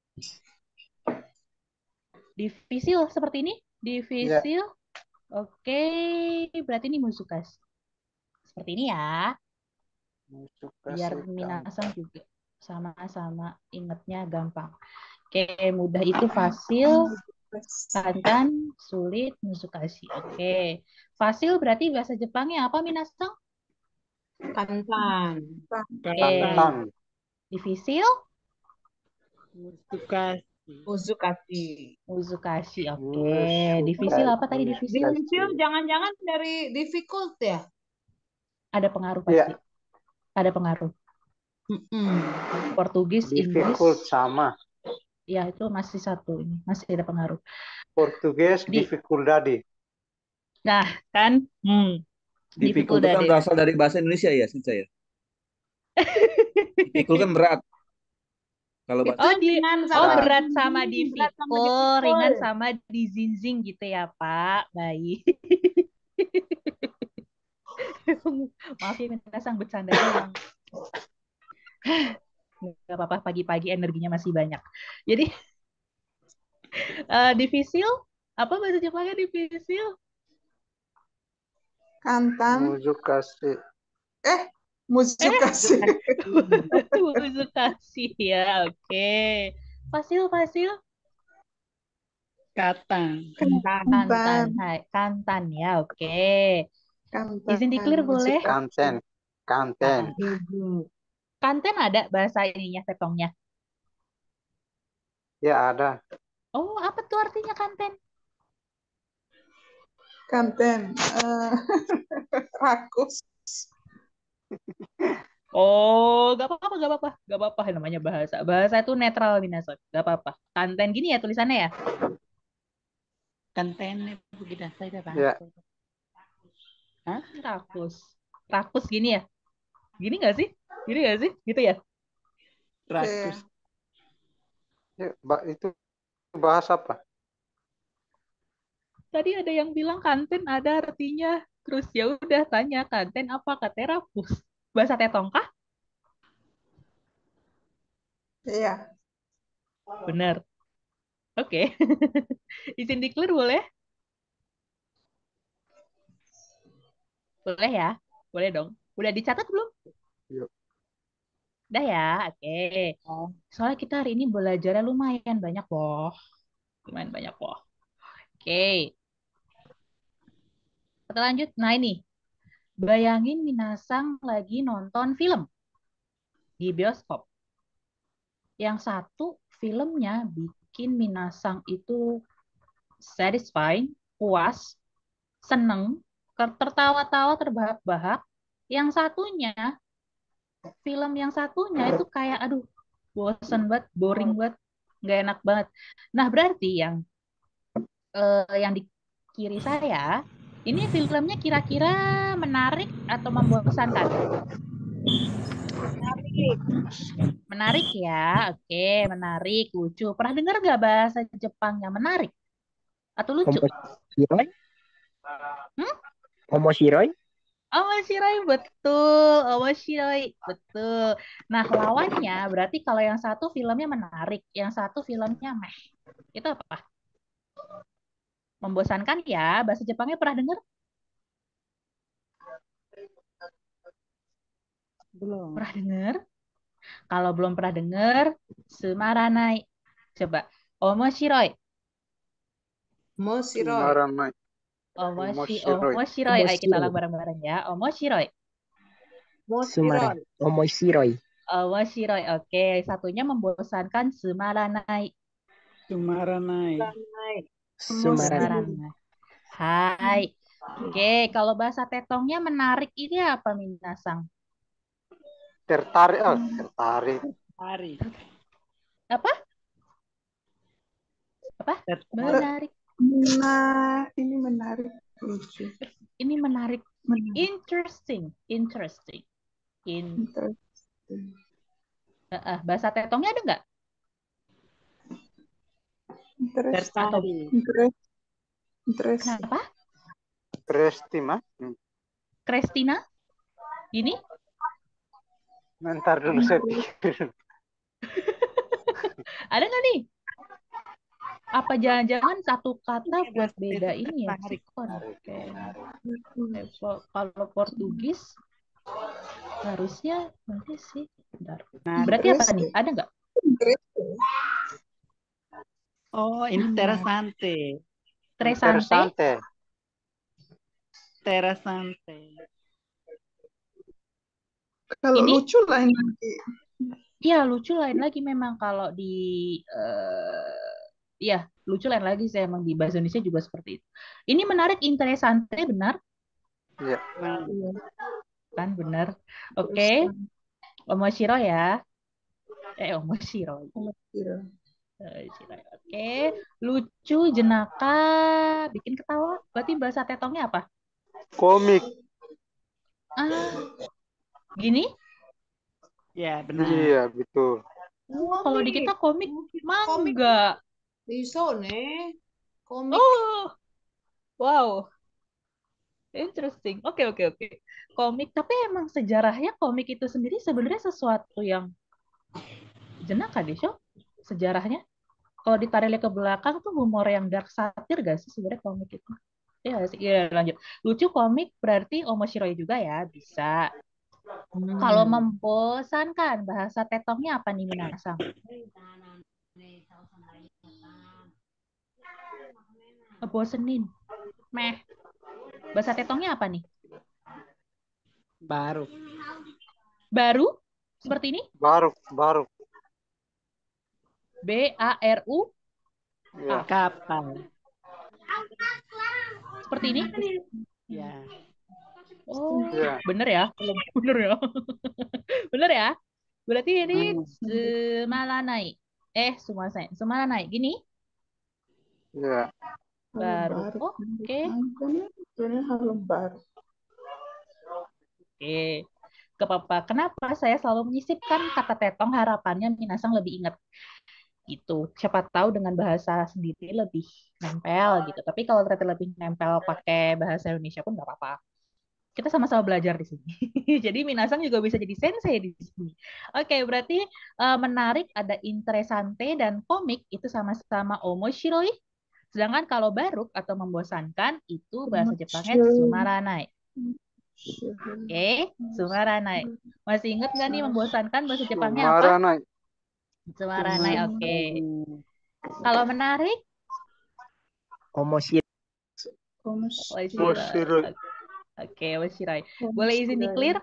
divisil seperti ini? Iya. Divisil. Oke, berarti ini musukas. Seperti ini ya. Biar Muzukase Minasang kantan. juga sama-sama ingatnya gampang. Oke, mudah itu fasil, kantan, sulit, musukashi. Oke. Fasil berarti bahasa Jepangnya apa Minasang? Kantan. Oke. Kantan. Divisil, Musukashi. Muzukashi. musukashi. Oke. Divisil apa tadi divisil? Divisil jangan-jangan dari difficult ya? Ada pengaruh Iya. pasti. Ada pengaruh. Portugis, Difficult Inggris, sama. ya itu masih satu ini, masih ada pengaruh. Portugis Di, dificuldade. nah kan, Difficult itu kan dificuldade. berasal dari bahasa Indonesia ya, Sinca ya. Difficult kan berat. Kalau Itu Oh di, ringan oh sama berat dizinzing, sama berat sama difficult, difficult. ringan sama dizinzing gitu ya Pak. Baik. Maaf ya Minasang bercandanya yang nggak apa-apa, pagi-pagi energinya masih banyak. Jadi divisil apa bahasa Jepangnya divisil? Kantan. Muzukase. Muzukashi. Musukashi ya, oke. Fasil. Katan. Kantan. Kantan, hai, kantan ya, oke. Kantan. Izin di-clear boleh? Kanten. Kanten. Kanten ada bahasa ininya, Tetongnya. Ya ada. Oh, apa tuh artinya kanten? Kanten. Rakus. Oh, gak apa-apa, namanya bahasa. Bahasa itu netral, Minasang, gak apa-apa. Kanten gini ya tulisannya ya? Kanten begitu saya Ya. Hah? Rakus gini ya? Gini gak sih? Gitu ya? Rakus. Ya, itu bahasa apa? Tadi ada yang bilang kanten ada artinya. Terus ya udah tanya kanten apa? Katanya rakus. Bahasa Tetong kah? Iya. Benar. Oke. Izin di-clear boleh? Boleh ya? Boleh dong. Udah dicatat belum? Yuk. Udah ya? Oke. Soalnya kita hari ini belajarnya lumayan banyak loh. Oke. Kita lanjut. Nah ini. Bayangin Minasang lagi nonton film di bioskop. Yang satu filmnya bikin Minasang itu satisfying, puas, seneng, tertawa-tawa, terbahak-bahak. Film yang satunya itu kayak, aduh, bosen banget, boring banget, nggak enak banget. Nah, berarti yang di kiri saya, ini filmnya kira-kira menarik atau membosankan? Menarik ya, oke, menarik, lucu. Pernah dengar nggak bahasa Jepang yang menarik atau lucu? Omoshiroi? Hmm? Omoshiroi? Omoshiroi, betul. Omoshiroi, betul. Nah, lawannya berarti kalau yang satu filmnya menarik, yang satu filmnya meh. Itu apa? Membosankan ya. Bahasa Jepangnya pernah dengar? Belum. Pernah dengar? Kalau belum pernah dengar, sumaranai. Coba. Omoshiroi. Moshiroi. Sumaranai. Omoshiroi. Omoshiroi. Ayo kita ulang Omoshiroi. bareng-bareng ya. Omoshiroi. Sumaran. Moshiroi. Omoshiroi. Omoshiroi. Oke, satunya membosankan sumaranai. Sumaranai. Sumaran. Sumaranai. Hai. Oke, kalau bahasa Tetongnya menarik ini apa, Minasang? Tertarik, tertarik. Hari. Apa? Apa? Menarik. Nah, ini menarik, lucu. Ini menarik. Menarik. Interesting. Interesting. Interesting. Bahasa Tetongnya ada nggak? Interesting. Atau Tertarik. Interesting. kenapa? Prestima. Kristina? Ini? Bentar dulu saya pikir. Ada nggak nih? Apa jangan-jangan satu kata buat beda ini ya? Tertarik. Sikon. Oke. Kalau Portugis harusnya nanti sih. Bentar. Berarti apa nih? Ada nggak? Interesting. Oh, ini terasante. Tresante? Interessante. Terasante. Kalau Ini? lucu lain lagi. Iya, lucu lain lagi memang kalau di iya, lucu lain lagi sih emang di bahasa Indonesia juga seperti itu. Ini menarik, interesante, benar? Iya. Iya. Kan benar. Oke, Omoshiro ya. Omoshiro. Omoshiro. Oke, lucu, jenaka, bikin ketawa. Berarti bahasa Tetongnya apa? Komik. Gini? Ya, benar. Iya, betul. Kalau di kita komik Komik. manga. Iso nih. Komik. Oh, wow. Interesting. Oke. Komik, tapi emang sejarahnya komik itu sendiri sebenarnya sesuatu yang jenaka deh, Syok. Sejarahnya. Kalau ditarik ke belakang tuh humor yang dark satir gak sih sebenarnya komik itu? Iya nggak sih? Iya, lanjut. Lucu komik berarti Omoshiroi juga ya, bisa. Kalau membosankan, bahasa Tetongnya apa nih, Minasang? Bosenin. Meh. Bahasa Tetongnya apa nih? Baru. Baru? Seperti ini? Baru. BARU? Iya. Kapal. Seperti ini? Ya. Oh, Iya. bener ya? Bener ya? Bener ya? Berarti ini Sumaranai. Sumaranai. Gini? Iya. Baru. Oke. Sebenarnya hal baru. Oke. Kepapa. Kenapa saya selalu menyisipkan kata tetong, harapannya Minasang lebih ingat gitu. Siapa tahu dengan bahasa sendiri lebih nempel gitu. Tapi kalau ternyata lebih nempel pakai bahasa Indonesia pun nggak apa-apa. Kita sama-sama belajar di sini. Jadi Minasang juga bisa jadi sensei di sini. Oke, berarti menarik, ada interesante dan komik itu sama-sama omoshiroi. Sedangkan kalau baruk atau membosankan itu bahasa Jepangnya sumaranai. Oke, sumaranai. Masih ingat nggak nih membosankan bahasa Jepangnya apa? Sumaranai. Sumaranai, oke. Kalau menarik? Omoshiroi. Omoshiroi. Oke, Omoshiroi. Boleh izin di clear?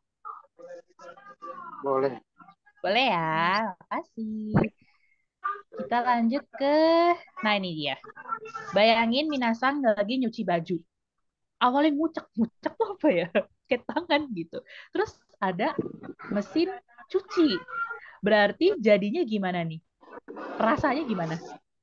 Boleh. Boleh ya, makasih. Kita lanjut ke, nah ini dia. Bayangin Minasang lagi nyuci baju. Awalnya ngucek tuh apa ya? Kayak tangan gitu. Terus ada mesin cuci. Berarti jadinya gimana nih? Rasanya gimana?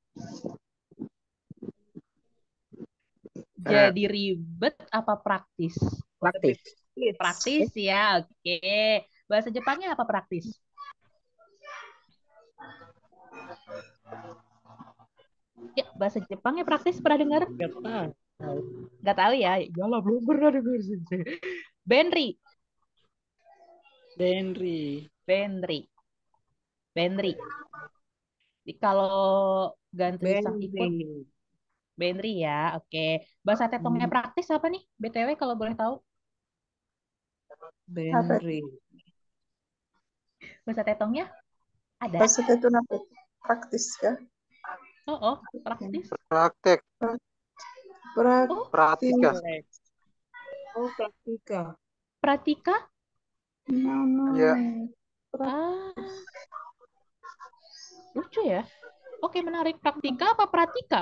Eh, Jadi ribet apa praktis? praktis. Praktis ya, oke. Bahasa Jepangnya apa praktis? Ya, bahasa Jepangnya praktis pernah dengar? Gak tahu. Nggak tahu ya. Yalah, belum pernah dengar. Benri, Benri. Benri, Benri. Kalau ganti sang ikut Benri. Benri ya, oke. Bahasa tetongnya praktis apa nih? BTW kalau boleh tahu. Benri. Bahasa tetongnya ada? Bahasa itu apa? Praktis ya. Oh, praktis. Praktek, Oh, pratika. Oh, praktika. pratika. No. Ya, Ah, lucu ya. Oke, menarik. Praktika apa pratika?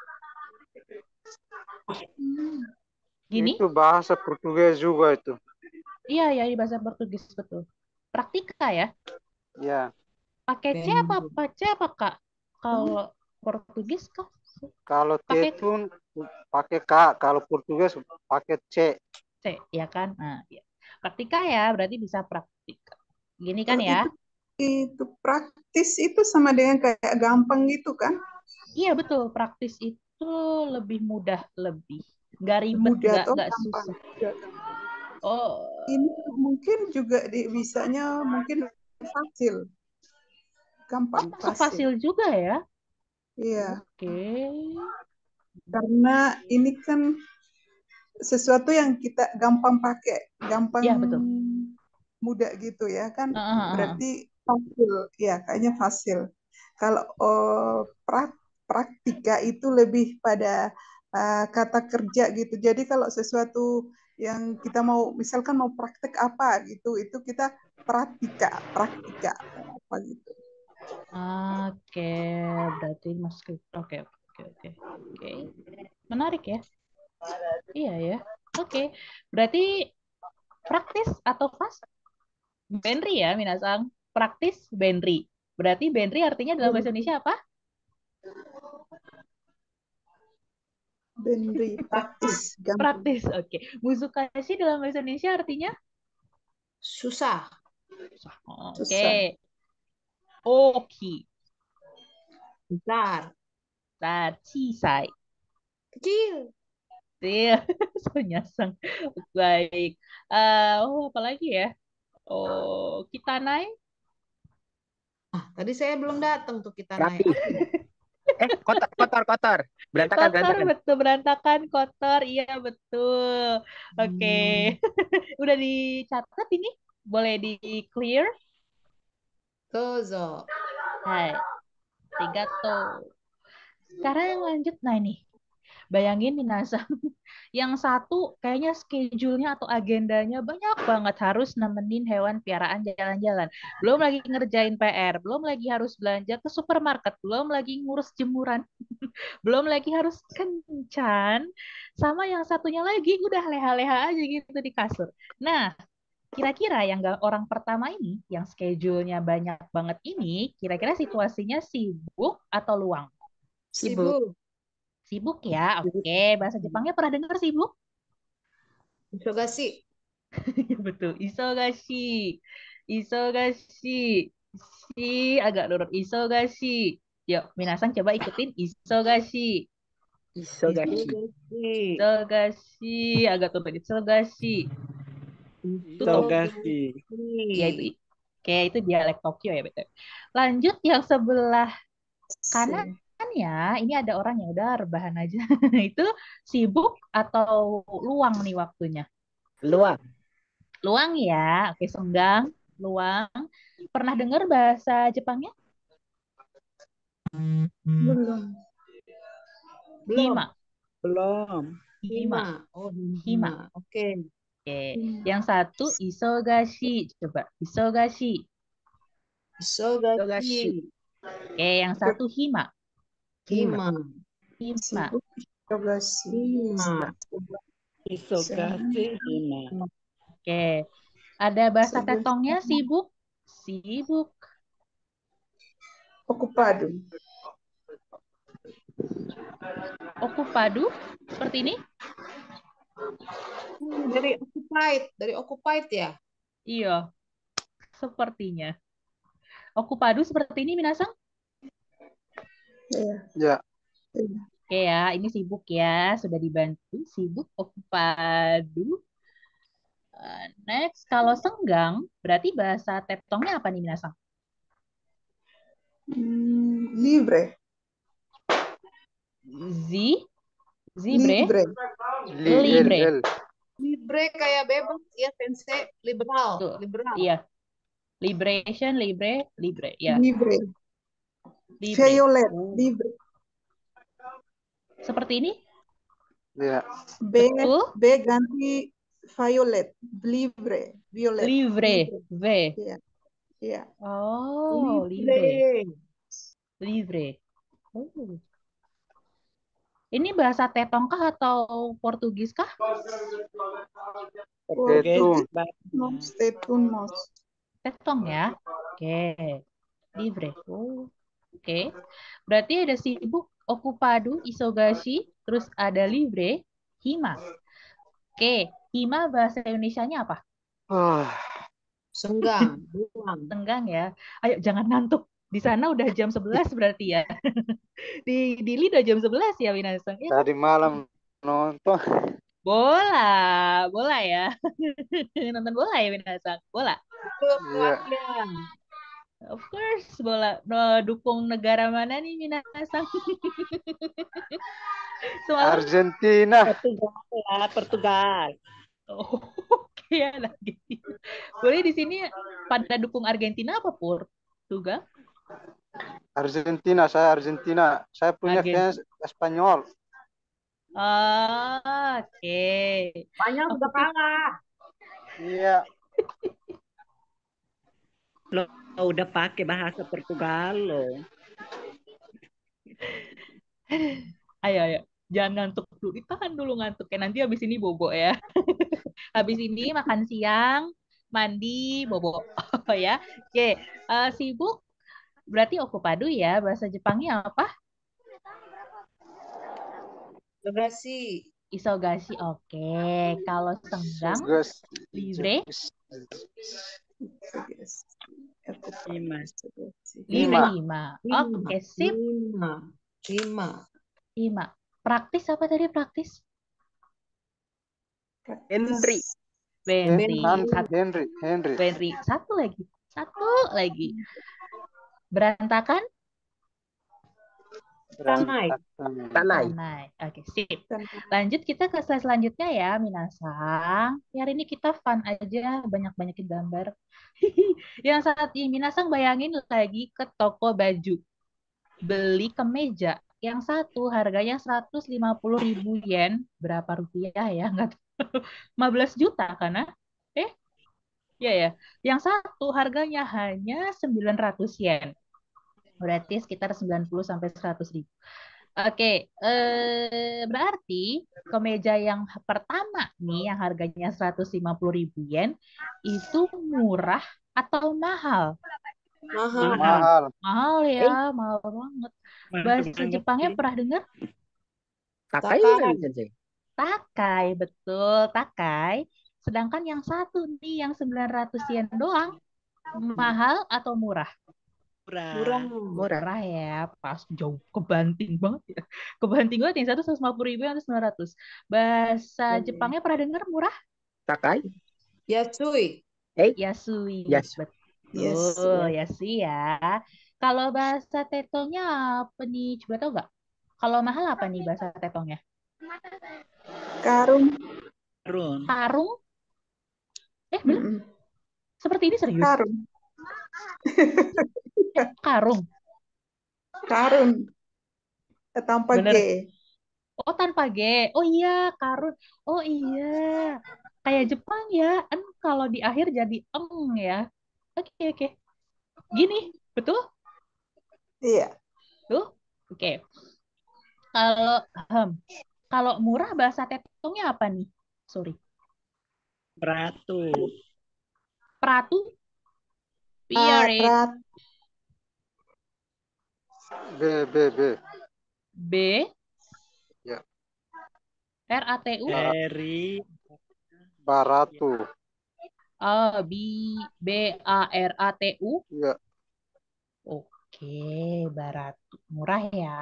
Gini? itu bahasa Portugis juga itu. Iya, ya, di bahasa Portugis betul. Praktika ya. Ya, Pakai C apa C apa Kak? Kalau Portugis kah? kalau Pakai tetun pakai K, kalau Portugis pakai C. C, ya kan? Nah, ya. Praktika ya, berarti bisa praktika. Gini kan ya? Itu praktis itu sama dengan kayak gampang gitu kan? Iya betul, praktis itu lebih mudah, lebih nggak ribet, Mudah atau nggak gampang. susah. Oh, Ini mungkin juga bisanya mungkin fasil. Gampang, masuk fasil. fasil juga ya? Iya, Oke. karena ini kan sesuatu yang kita gampang pakai, gampang Iya betul. mudah gitu ya kan? Heeh. Berarti fasil, ya kayaknya fasil. Kalau praktika itu lebih pada kata kerja gitu. Jadi kalau sesuatu yang kita mau, misalkan mau praktek apa gitu, itu kita praktika apa gitu. Oke, berarti masuk. Oke. Menarik ya? Iya ya. Oke. Berarti praktis atau fast? Benri ya, minasang. Praktis Benri. Berarti Benri artinya dalam bahasa Indonesia apa? Benri, praktis, gampang. Praktis, oke. Musukashi dalam bahasa Indonesia artinya? Susah. Oke. Susah. Oki. Besar. Chisai. Kecil. Iya, so nyasang. Baik. Apalagi ya? Oh, Kitanai. Tadi saya belum datang tuh kita Rapi. naik. Kotor. Berantakan. Kotor, betul. Berantakan, kotor. Iya, betul. Oke. Udah dicatat ini? Boleh di-clear? Dozo. Hai. Arigato. Sekarang lanjut. Nah ini. Bayangin Minasang, yang satu kayaknya schedule-nya atau agendanya banyak banget harus nemenin hewan piaraan jalan-jalan. Belum lagi ngerjain PR, belum lagi harus belanja ke supermarket, belum lagi ngurus jemuran, belum lagi harus kencan, sama yang satunya lagi udah leha-leha aja gitu di kasur. Nah, kira-kira yang orang pertama ini, yang schedule-nya banyak banget ini, kira-kira situasinya sibuk atau luang? Sibuk. Sibuk ya, oke. Bahasa Jepangnya pernah dengar sibuk? Isogashi. Betul, isogashi. Isogashi. Si agak lurus, isogashi. Yuk, minasan coba ikutin isogashi. Isogashi. Agak turun, isogashi. Isogashi. Ya itu. Oke, itu dialek Tokyo ya, betul. Lanjut yang sebelah kanan ya, ini ada orang yang udah rebahan aja. Itu sibuk atau luang nih waktunya? Luang. Luang ya, oke, senggang, luang. Pernah dengar bahasa Jepangnya? Belum. Hima. Belum. Hima. Oh, Hima. Oke. Oke. Yang satu isogashi. Coba isogashi. Isogashi. Oke, yang satu hima. Hima. Sibuk, isogashi. Isogashi. Hima. Oke. Ada bahasa tetongnya sibuk. Sibuk. Ocupado. Ocupado seperti ini? Dari occupied ya. Iya, sepertinya. Ocupado seperti ini, Minasang? Iya. Ya. Iya. Oke ya, ini sibuk ya, sudah dibantu. Sibuk, ocupado. Next, kalau senggang, berarti bahasa Teptongnya apa nih, Minasang? Livre. Zibre, Livre. libre. L. Libre kayak bebas ya, sense liberal, Tuh, liberal. iya. Liberation, libre, ya. Livre. Libre. Violet. Oh. Livre. Seperti ini? Ya. Betul? B ganti violet. Livre. Violet. Livre, V. Iya. Iya. Oh, Libre. livre. Oh. Ini bahasa Tetong kah atau Portugis kah? Tetun. Nos, tetun, nos. Tetong ya. Oke. Livre. Oh. Oke. Berarti ada sibuk, ocupado, isogashi, terus ada livre, hima. Oke. Hima bahasa Indonesianya apa? Senggang, buang. Tenggang ya. Ayo jangan ngantuk. Di sana udah jam 11 berarti ya. Di Dili udah jam 11 ya, Winasang. Ya, Tadi malam nonton. bola ya. Nonton bola ya, Winasang. Bola. Iya. Of course, bola. No, dukung negara mana nih, Minasang? Semalam. Argentina. Portugal. Oh, oke ya lagi. Boleh di sini pada dukung Argentina apa Portugal? Argentina, saya Argentina. Saya punya fans Spanyol. Oke. Spanyol sudah kalah. Iya. Lo udah pakai bahasa Portugal lo. Ayo. Jangan ngantuk dulu. Ditahan dulu ngantuknya. Nanti habis ini bobo ya. Habis ini makan siang, mandi, bobo. Oh ya. Oke. Sibuk berarti ocupado ya. Bahasa Jepangnya apa? Isogashi. Isogashi. Oke. Kalau senggang, Gus. livre. Lima. Oke, sip. Lima. Praktis apa tadi praktis? Henry. Henry. Satu lagi. Berantakan? Tanai. Oke, sip. Lanjut kita ke slide selanjutnya ya, Minasang. Hari ini kita fun aja, banyak-banyakin gambar. Yang saat ini Minasang bayangin lagi ke toko baju. Beli kemeja. Yang satu harganya 150.000 yen. Berapa rupiah ya? Nggak tahu. 15 juta karena. Ya. Yang satu harganya hanya 900 yen. Berarti sekitar 90 sampai 100 ribu. Oke, berarti kemeja yang pertama nih yang harganya 150.000 yen itu murah atau mahal? Mahal ya, mahal banget. Bahasa Jepangnya pernah dengar? Takai kan, Sensei? Takai, betul, takai. Sedangkan yang satu nih yang 900 yen doang, mahal atau murah? Murah ya, pas jauh kebanting banget ya. Kebanting banget yang satu 150.000 yang satu 900. Bahasa Jepangnya pernah dengar murah? Takai? Yasui. Yasui. Yasu. Betul, Yasui ya. Kalau bahasa Tetongnya apa nih? Coba tahu nggak? Kalau mahal apa nih bahasa Tetongnya? Karung. Karung? Bener? Seperti ini serius? Karung. Karung. Tanpa Bener. G. Oh, tanpa G. Oh iya, karun. Oh iya. Kayak Jepang ya. Kalau di akhir jadi ya. Oke. Gini, betul? Iya. Tuh. Oke. Kalau murah bahasa Tetongnya apa nih? Sorry. Pratu. Iya, B. B, Ya. RATU. Eri. Baratu. Oh, BARATU. Ya. Oke, Baratu. Murah ya.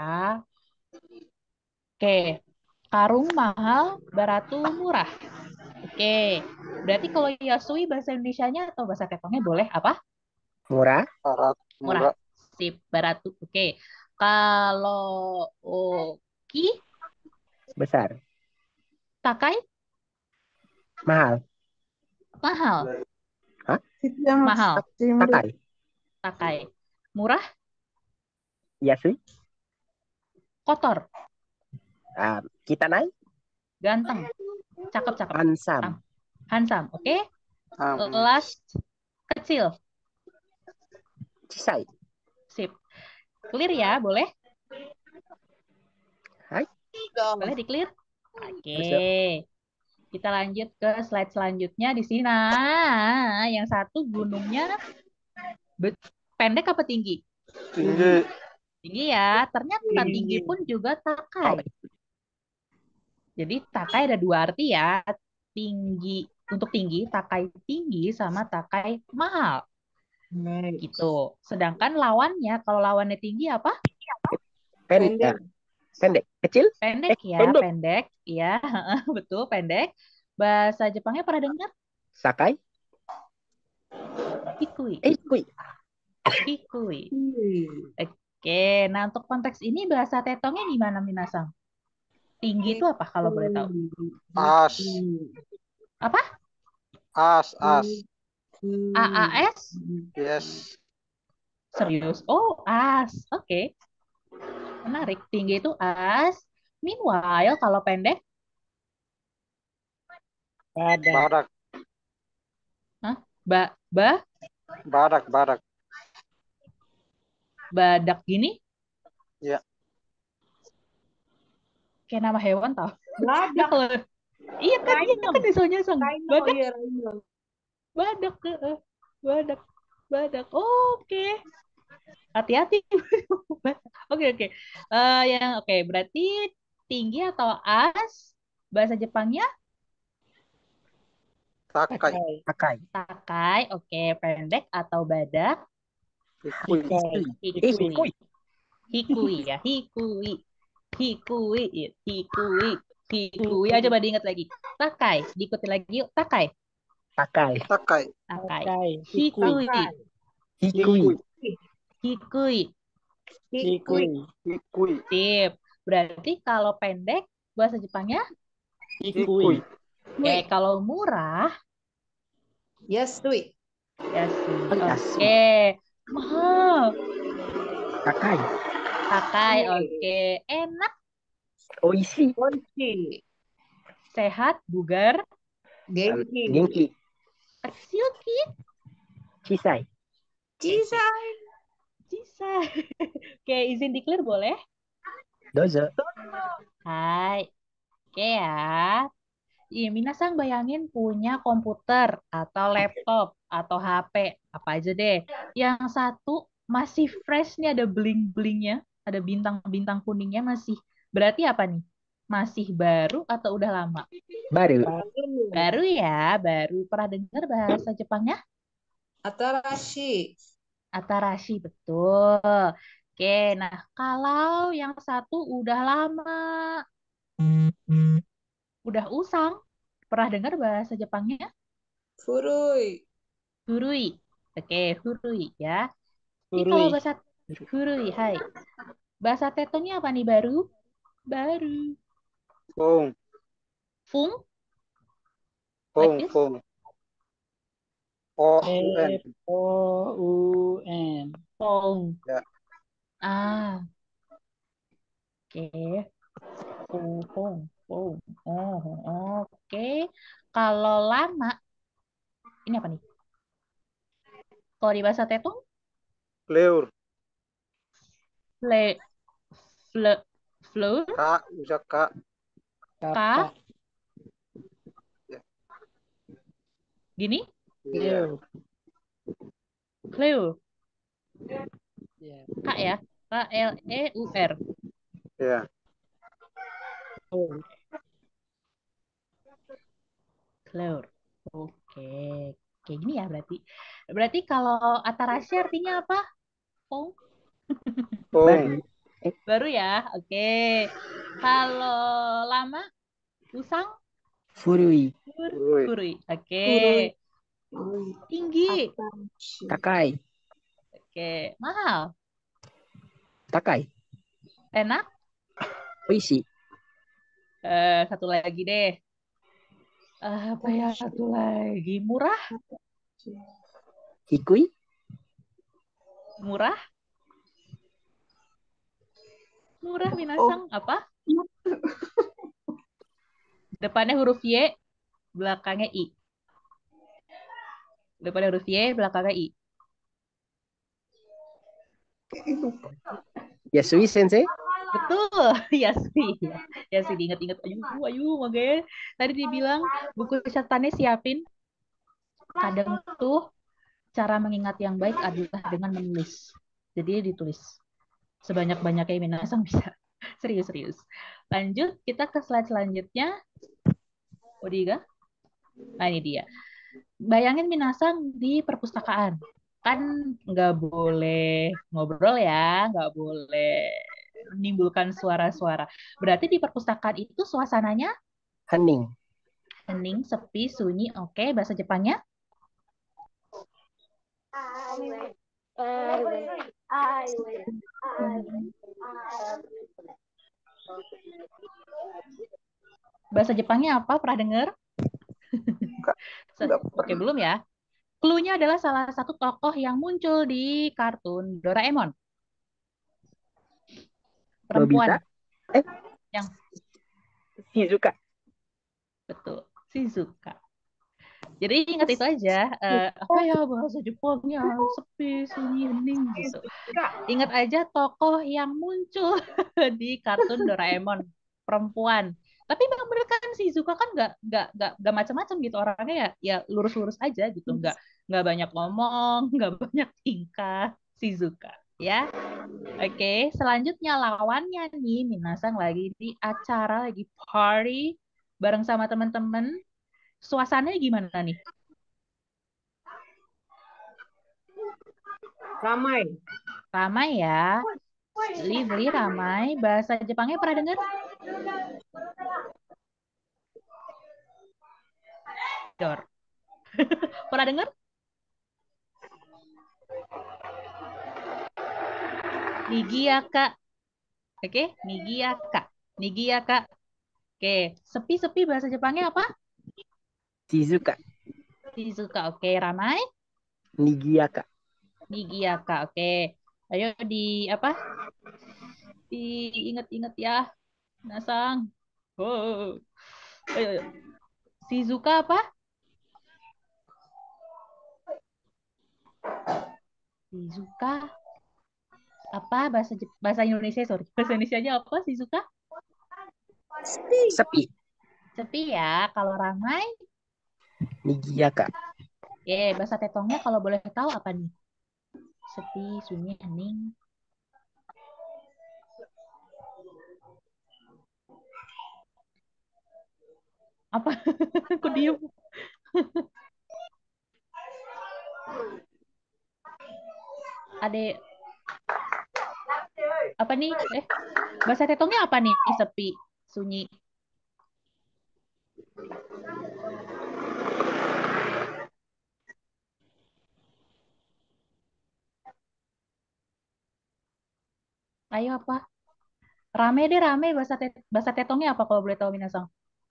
Oke, karung mahal, Baratu murah. Oke, berarti kalau Yasui bahasa Indonesianya atau bahasa Tetongnya boleh apa? Murah. Barat. Murah. Murah. Sip, Baratu. Oke. Kalau Oki, Besar. Takai, Mahal. mahal. Itu yang Mahal. Cimri. Takai. Takai. Murah, Yasui. kotor. Kita naik. Ganteng. Cakep-cakep. Ansam. Handsome. Oke. Am. Last, kecil. Cisai. Sip. Clear ya, boleh? Hai. Boleh di-clear? Oke. Bisa. Kita lanjut ke slide selanjutnya di sini. Nah, yang satu gunungnya pendek apa tinggi? Tinggi. Tinggi ya. Ternyata tinggi pun juga Takai. Jadi Takai ada dua arti ya. Tinggi, untuk tinggi, Takai tinggi sama Takai mahal. Gitu. Sedangkan lawannya, kalau lawannya tinggi apa? Pendek. Pendek. Kecil. Pendek ya, pendek. pendek. Iya, betul, pendek. Bahasa Jepangnya pernah dengar? Sakai. Hikui. Kui. Hikui. Oke, nah untuk konteks ini bahasa Tetongnya gimana, Minasang? Tinggi itu apa kalau boleh tahu? As. Apa? As. AAS? Yes. Serius? Oh, as. Oke. Menarik. Tinggi itu as. Meanwhile, kalau pendek, Barak. hah? Barak. Badak gini? Ya. Kayak nama hewan tau. Badak. Nah, kalau iya kan misalnya sang badak, Iya, Rhino. badak, badak, badak. Oke. Hati-hati. Oke. Oke, berarti tinggi atau as bahasa Jepangnya Takai. Takai. Oke, pendek atau badak? Hikui. Hikui ya, hikui. Aja coba diingat lagi. Takai, diikuti lagi yuk. Takai. Hikui. Sip. Berarti kalau pendek bahasa Jepangnya? Hikui. Oke, kalau murah? Yasui. Oke. Mahal. Takai. Oke. Enak. Oishi. Sehat, bugar, Genki. kecil, Cisai. Oke, izin di-clear boleh? Dozo. Hai. Oke ya. Iya, Minasang bayangin punya komputer atau laptop atau HP, apa aja deh. Yang satu masih fresh nih, ada bling-blingnya, ada bintang-bintang kuningnya masih. Berarti apa nih? Masih baru atau udah lama? Baru. Baru ya, baru. Pernah dengar bahasa Jepangnya? Atarashi. Atarashi, betul. Oke, nah kalau yang satu udah lama, udah usang, pernah dengar bahasa Jepangnya? Furui. Hurui. Oke, hurui ya. Ini kalau bahasa hurui, hai. Bahasa Tetongnya apa nih baru? Baru. Fung. Fung? Like this? O-U-N. Fung. Ya. Oke. Fung. Oh, oke. Kalau lama, ini apa nih? Kalau di bahasa Tetong, Fleur. flour, Kak. Bisa kak. K, Ya. gini, Iya. Cleo. Kak ya. Kleur. Ya. Kleur. Oke. Kayak gini ya berarti. Berarti kalau Atarashi artinya apa? Oh, Pung. Baru. baru ya. Oke. Kalau lama, usang, Furui. Urui. kurui. Oke. Kurui. Tinggi. Atarashi. Takai. Oke. Mahal. Takai. Enak. Oishi. Satu lagi deh. Apa ya satu lagi? Murah. Hikui. Murah. Murah minasang. Apa? Depannya huruf Y, belakangnya I. Depannya huruf Y, belakangnya I. Yasui sensei. Betul, Yasui. Yasui diingat-ingat. Ayu, oke. Tadi dibilang buku catatannya siapin. Kadang tuh cara mengingat yang baik adalah dengan menulis. Jadi ditulis. Sebanyak-banyaknya minasang bisa. Serius. Lanjut, kita ke slide selanjutnya. Odiga. Nah, ini dia. Bayangin minasang di perpustakaan. Kan nggak boleh ngobrol ya, nggak boleh menimbulkan suara-suara. Berarti di perpustakaan itu suasananya Hening. hening, sepi, sunyi. Oke, bahasa Jepangnya? Bahasa Jepangnya apa? Pernah dengar? Enggak Oke, pernah. belum ya. Clue-nya adalah salah satu tokoh yang muncul di kartun Doraemon. Perempuan. Nobita. Yang Shizuka. betul. Shizuka. Jadi ingat itu aja. Apa ya bahasa Jepangnya? Sepi, sunyi, hening gitu. Ingat aja tokoh yang muncul di kartun Doraemon. Perempuan. Tapi memang bener kan Shizuka kan nggak macam-macam gitu orangnya ya ya lurus-lurus aja gitu nggak banyak ngomong nggak banyak tingkah Shizuka ya. Oke, selanjutnya lawannya nih, Minasang lagi di acara, lagi party bareng sama teman-teman. Suasananya gimana nih? Ramai. Ramai ya, lively, ramai. Bahasa Jepangnya pernah dengar? Dor. Pernah dengar? Nigiyaka. Oke, Nigiyaka. Nigiyaka. Oke, sepi-sepi bahasa Jepangnya apa? Shizuka. Shizuka. Oke, ramai. Nigiyaka. Nigiyaka. Oke. Ayo di apa? Diingat-ingat ya. Nasang. Oh. Ayo. Shizuka apa? Shizuka apa bahasa Indonesia sorry. Bahasa Indonesianya apa Shizuka? Sepi. Sepi ya. Kalau ramai, Nigiyaka. bahasa Tetongnya kalau boleh tahu apa nih? Sepi, sunyi, hening. Apa? Aku diem. Adek, apa nih? Bahasa Tetongnya apa nih? Sepi, sunyi. Ayo apa? Rame deh, rame. Bahasa Tetongnya apa kalau boleh tahu Minasang?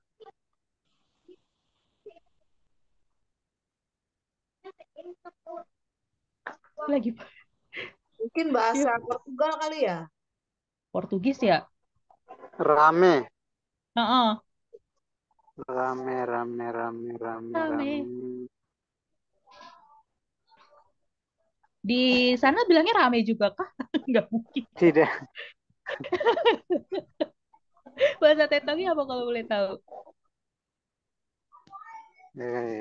Lagi Mungkin bahasa yuk, Portugal kali ya. Portugis ya? Rame. Heeh, Rame, rame, rame, rame, rame. rame. Di sana bilangnya rame juga kah? Nggak mungkin. Tidak. Bahasa Tetongnya apa kalau boleh tahu? Eh,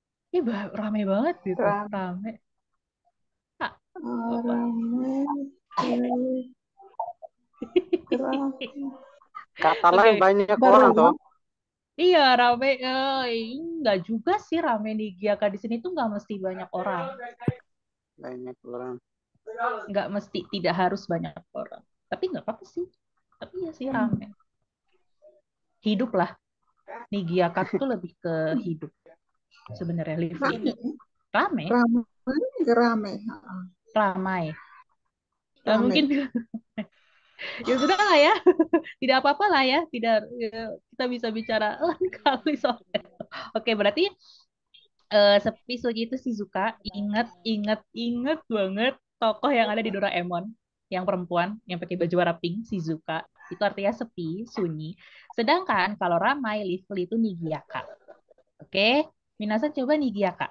Rame banget gitu. Rame. Rame. Ah, apa? Rame. Katalan Oke, banyak Baru orang toh. iya rame. Nggak juga sih rame di Giaka di sini tuh nggak mesti banyak orang, Banyak orang. nggak mesti tidak harus banyak orang. Tapi nggak apa-apa sih. Tapi ya sih rame. Hidup lah. Nigiaka tuh lebih ke hidup sebenarnya lively. Rame, Rame, rame, ramai. rame. Mungkin ya sudah lah ya. Tidak apa-apa lah ya. Tidak kita bisa bicara lain kali soalnya. Oke, berarti Sepi Sugi itu Shizuka. Ingat banget tokoh yang ada di Doraemon, yang perempuan yang pakai baju warna pink, Shizuka. Itu artinya sepi, sunyi. Sedangkan kalau ramai, lively itu Nigiaka. Oke, Minasan coba Nigiaka.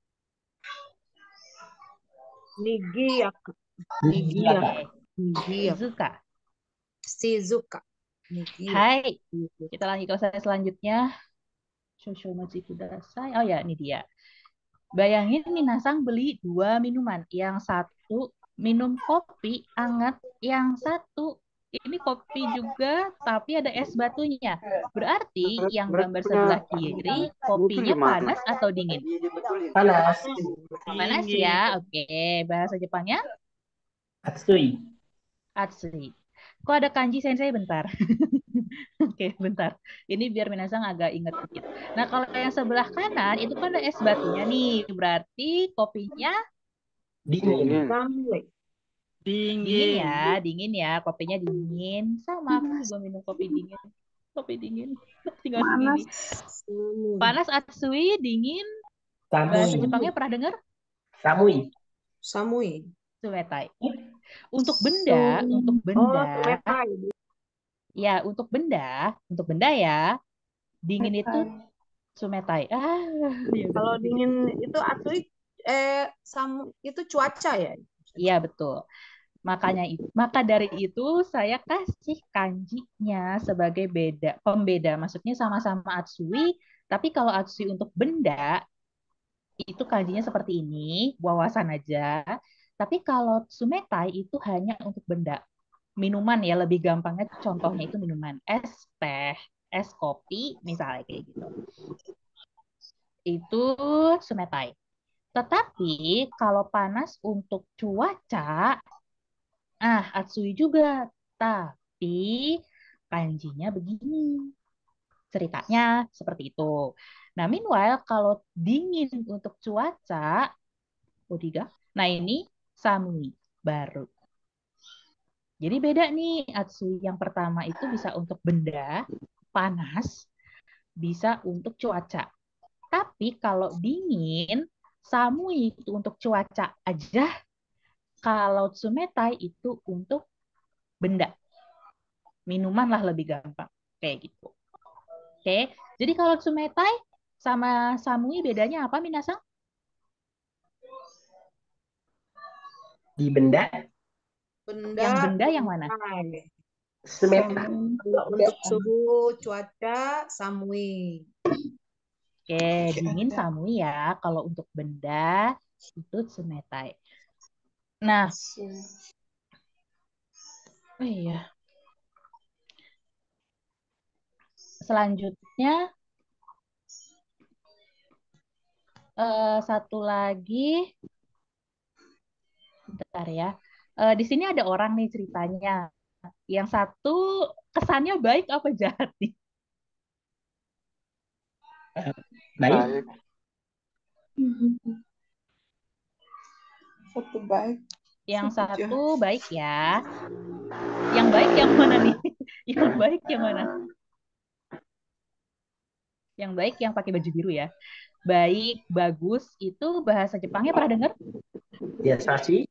Nigiaka. Nigiaka. Nigiaka. Shizuka. Shizuka. Nigiaka. Hai, kita lanjut ke slide selanjutnya. Shoshomachi kudasai. Oh ya, ini dia. Bayangin Minasang beli 2 minuman. Yang satu minum kopi hangat, yang satu ini kopi juga, tapi ada es batunya. Berarti yang gambar sebelah kiri, kopinya panas atau dingin? Panas. Panas ya, oke. Bahasa Jepangnya Atsui. Atsui. Kok ada kanji sensei bentar? Oke, bentar. Ini biar Minasang agak inget dikit. Nah, kalau yang sebelah kanan itu kan ada es batunya nih. Berarti kopinya Dingin. dingin ya. Kopinya dingin. Sama aku juga minum kopi dingin. Kopi dingin. Tinggal Panas. segini. Panas Atsui, dingin. Bahasa Samui. Jepangnya pernah dengar? Samui. Samui. Sumetai. Untuk benda Sumetai. ya, untuk benda ya, dingin itu sumetai. Ya udah. Kalau dingin itu Atsui itu cuaca ya? Iya, betul. Maka dari itu saya kasih kanjinya sebagai pembeda. Maksudnya sama-sama Atsui, tapi kalau Atsui untuk benda itu kanjinya seperti ini, wawasan aja. Tapi kalau sumetai itu hanya untuk benda. Minuman ya, lebih gampangnya contohnya itu minuman. Es teh, es kopi, misalnya kayak gitu. Itu sumetai. Tetapi kalau panas untuk cuaca, Atsui juga. Tapi kanjinya begini. Ceritanya seperti itu. Nah, meanwhile kalau dingin untuk cuaca, Odiga. Nah, ini Samui baru. Jadi beda nih, Atsui yang pertama itu bisa untuk benda, panas, bisa untuk cuaca. Tapi kalau dingin, Samui itu untuk cuaca aja. Kalau Tsumetai itu untuk benda. Minuman lah lebih gampang. Kayak gitu. Oke, jadi kalau Tsumetai sama Samui bedanya apa, Minasang? Di benda. Yang benda yang mana? Sumeta. Kalau untuk suhu cuaca Samui. Oke, dingin Samui ya. Kalau untuk benda itu Tsumetai. Nah, oh iya. Selanjutnya satu lagi, bentar ya. Di sini ada orang nih ceritanya. Yang satu kesannya baik apa jahat nih? Baik. Satu baik. Yang satu baik ya. Yang baik yang mana nih? Yang baik yang mana? Yang baik yang pakai baju biru ya. Baik, bagus, itu bahasa Jepangnya pernah dengar? Yasashi.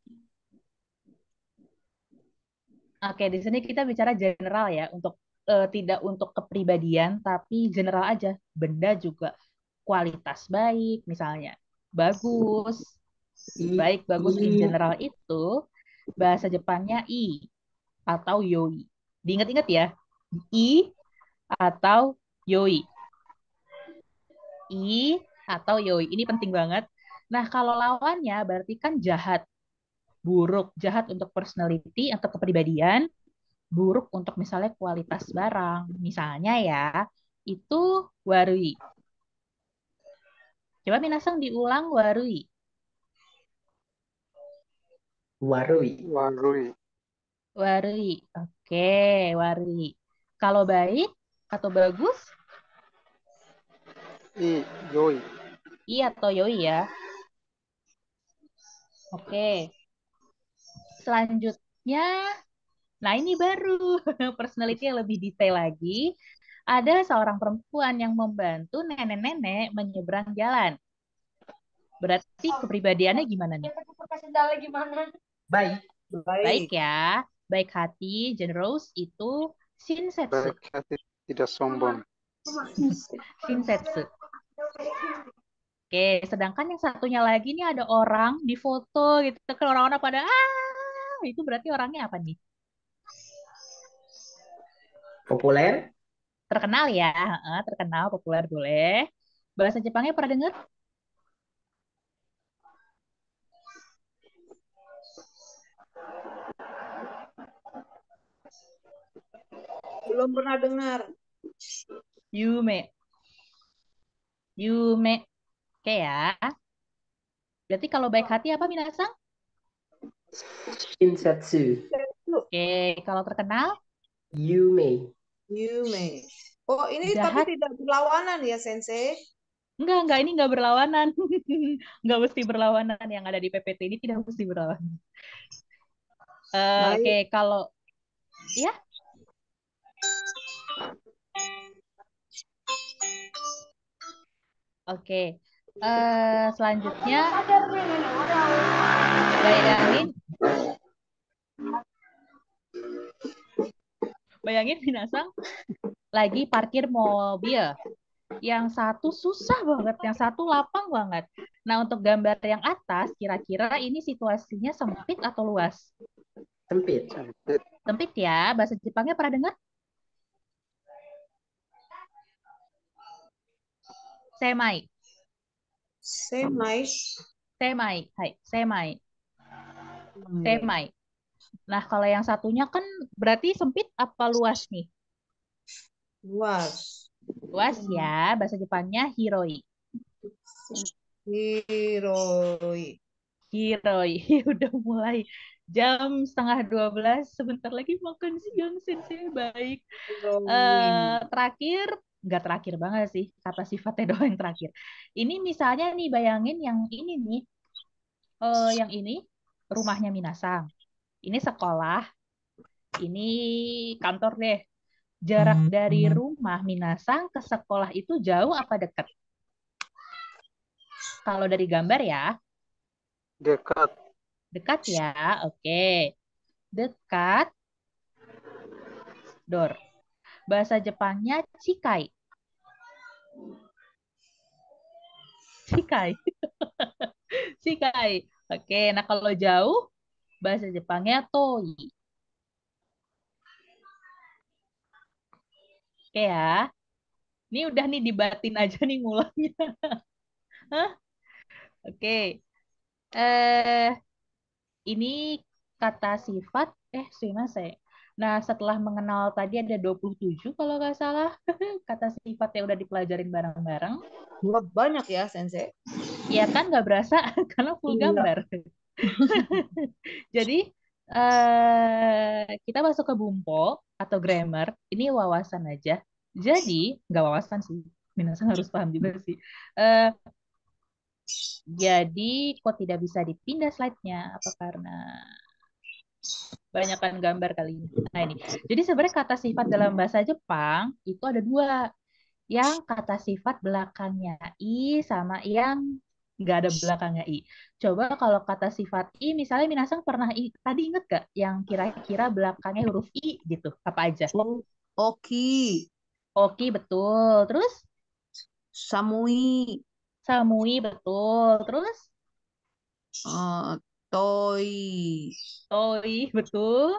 Oke, di sini kita bicara general ya, untuk tidak untuk kepribadian, tapi general aja. Benda juga kualitas baik, misalnya bagus, baik, bagus in general itu bahasa Jepangnya i atau yoi. Diingat-ingat ya, i atau yoi. I atau yoi. Ini penting banget. Nah, kalau lawannya berarti kan jahat. Buruk, jahat untuk personality atau kepribadian, buruk untuk misalnya kualitas barang. Misalnya ya, itu warui. Coba minasang diulang warui. Warui. Warui. Warui. Oke, warui. Kalau baik atau bagus, Yoi. i atau yoi ya. Oke. Selanjutnya, nah ini baru personality yang lebih detail lagi. Ada seorang perempuan yang membantu nenek-nenek menyeberang jalan. Berarti kepribadiannya gimana nih? Baik. Baik ya. Baik hati, generous itu shinsetsu. Baik hati, tidak sombong. Shinsetsu. Oke, sedangkan yang satunya lagi nih ada orang di foto gitu. Kan orang-orang pada itu berarti orangnya apa nih? Populer. Terkenal ya, terkenal, populer boleh. Bahasa Jepangnya pernah dengar? Belum pernah dengar. Yume. Yume. Oke ya. Berarti kalau baik hati apa minasang? Shinsetsu. Oke, kalau terkenal? Yume. Yume. Oh, ini Jahat. tapi tidak berlawanan ya, Sensei? Enggak, ini enggak berlawanan. Enggak mesti berlawanan. Yang ada di PPT ini tidak mesti berlawanan. Oke, kalau ya. Oke. Selanjutnya bayangin binasang lagi parkir mobil. Yang satu susah banget, yang satu lapang banget. Nah, untuk gambar yang atas, kira-kira ini situasinya sempit atau luas? Sempit. Sempit ya, bahasa Jepangnya pernah dengar? Semai. Semai. Semai. Hai, semai. Semai. Nah, kalau yang satunya kan berarti sempit apa luas nih? Luas. Luas ya, bahasa Jepangnya hiroi. Hiroi. Hiroi. Udah mulai jam 11:30, sebentar lagi makan siang, Sensei. Baik. Terakhir, nggak terakhir banget sih, kata sifatnya doang yang terakhir. Ini misalnya nih, bayangin yang ini nih, yang ini rumahnya Minasang. Ini sekolah, ini kantor deh. Jarak dari rumah Minasang ke sekolah itu jauh apa dekat? Kalau dari gambar ya. Dekat. Dekat ya, oke. Dekat. Dor. Bahasa Jepangnya chikai. Chikai. Chikai. Oke, nah kalau jauh, bahasa Jepangnya toi. Oke ya. Ini udah nih dibatin aja nih ngulangnya. Oke. Ini kata sifat, saya. Nah, setelah mengenal tadi ada 27 kalau nggak salah. Kata sifat yang udah dipelajarin bareng-bareng. Banyak ya, Sensei? Iya kan, nggak berasa karena full gambar. Jadi, kita masuk ke bumpo atau grammar. Ini wawasan aja. Jadi, nggak wawasan sih. Minasan harus paham juga sih. Jadi, kok tidak bisa dipindah slide-nya? Apa karena banyakkan gambar kali ini? Nah, ini. Jadi, sebenarnya kata sifat dalam bahasa Jepang itu ada dua. Yang kata sifat belakangnya i sama yang nggak ada belakangnya i. Coba kalau kata sifat i, misalnya Minasang pernah tadi inget gak yang kira-kira belakangnya huruf i gitu? Apa aja? Oki. Oki, betul. Terus? Samui. Samui, betul. Terus? Toi. Toi, betul.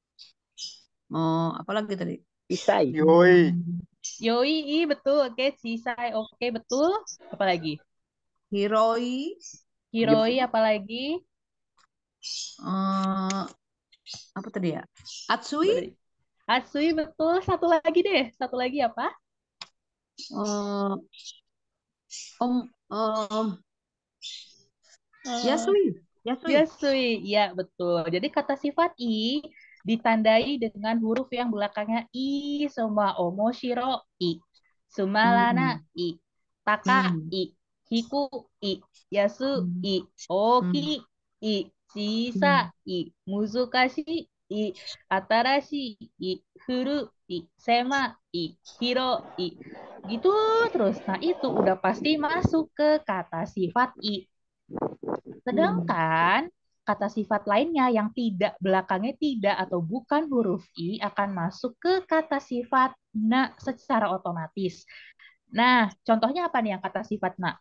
Apa lagi tadi? Isai. Yoi. Yoi, betul. Oke, Cisai, oke, betul. Apa lagi? Hiroi. Hiroi, apa lagi? Eh, apa tadi ya? Atsui? Atsui betul. Satu lagi deh. Satu lagi apa? Eh, om, em, Eh, Yasui. Yasui. Yasui, ya betul. Jadi kata sifat i ditandai dengan huruf yang belakangnya i, semua omoshiro i, sumalana Hmm. i, taka Hmm. i, hiku i, yasu Hmm. i, oki Hmm. i, shisa Hmm. i, muzukashi i, atarashi i, furu i, sema i, hiro i. Gitu terus. Nah, itu udah pasti masuk ke kata sifat i. Sedangkan kata sifat lainnya yang tidak belakangnya tidak atau bukan huruf i akan masuk ke kata sifat na secara otomatis. Nah, contohnya apa nih yang kata sifat na?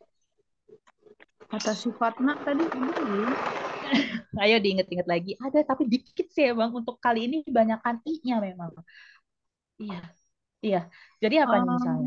Kata sifatnya tadi ada ya? Ayo diinget-inget lagi. Ada tapi dikit sih Bang. Untuk kali ini kebanyakan i-nya memang. Iya, iya. Jadi apa nih misalnya?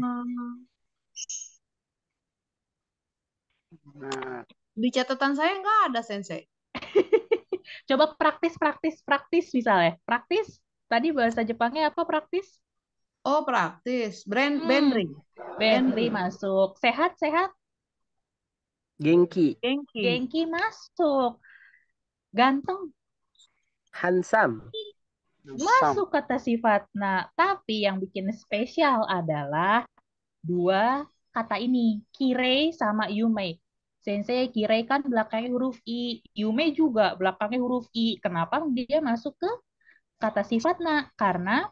Nah, Di catatan saya nggak ada Sensei. Coba praktis misalnya. Praktis. Tadi bahasa Jepangnya apa praktis? Oh, praktis. Hmm, Benri. Benri Benri. masuk. Sehat-sehat. Genki. Genki. Genki masuk. Ganteng Handsome. masuk kata sifat. Nah, tapi yang bikin spesial adalah dua kata ini, Kirei sama Yume. Sensei, Kirei kan belakangnya huruf I, Yume juga belakangnya huruf I. Kenapa dia masuk ke kata sifat? Nah, karena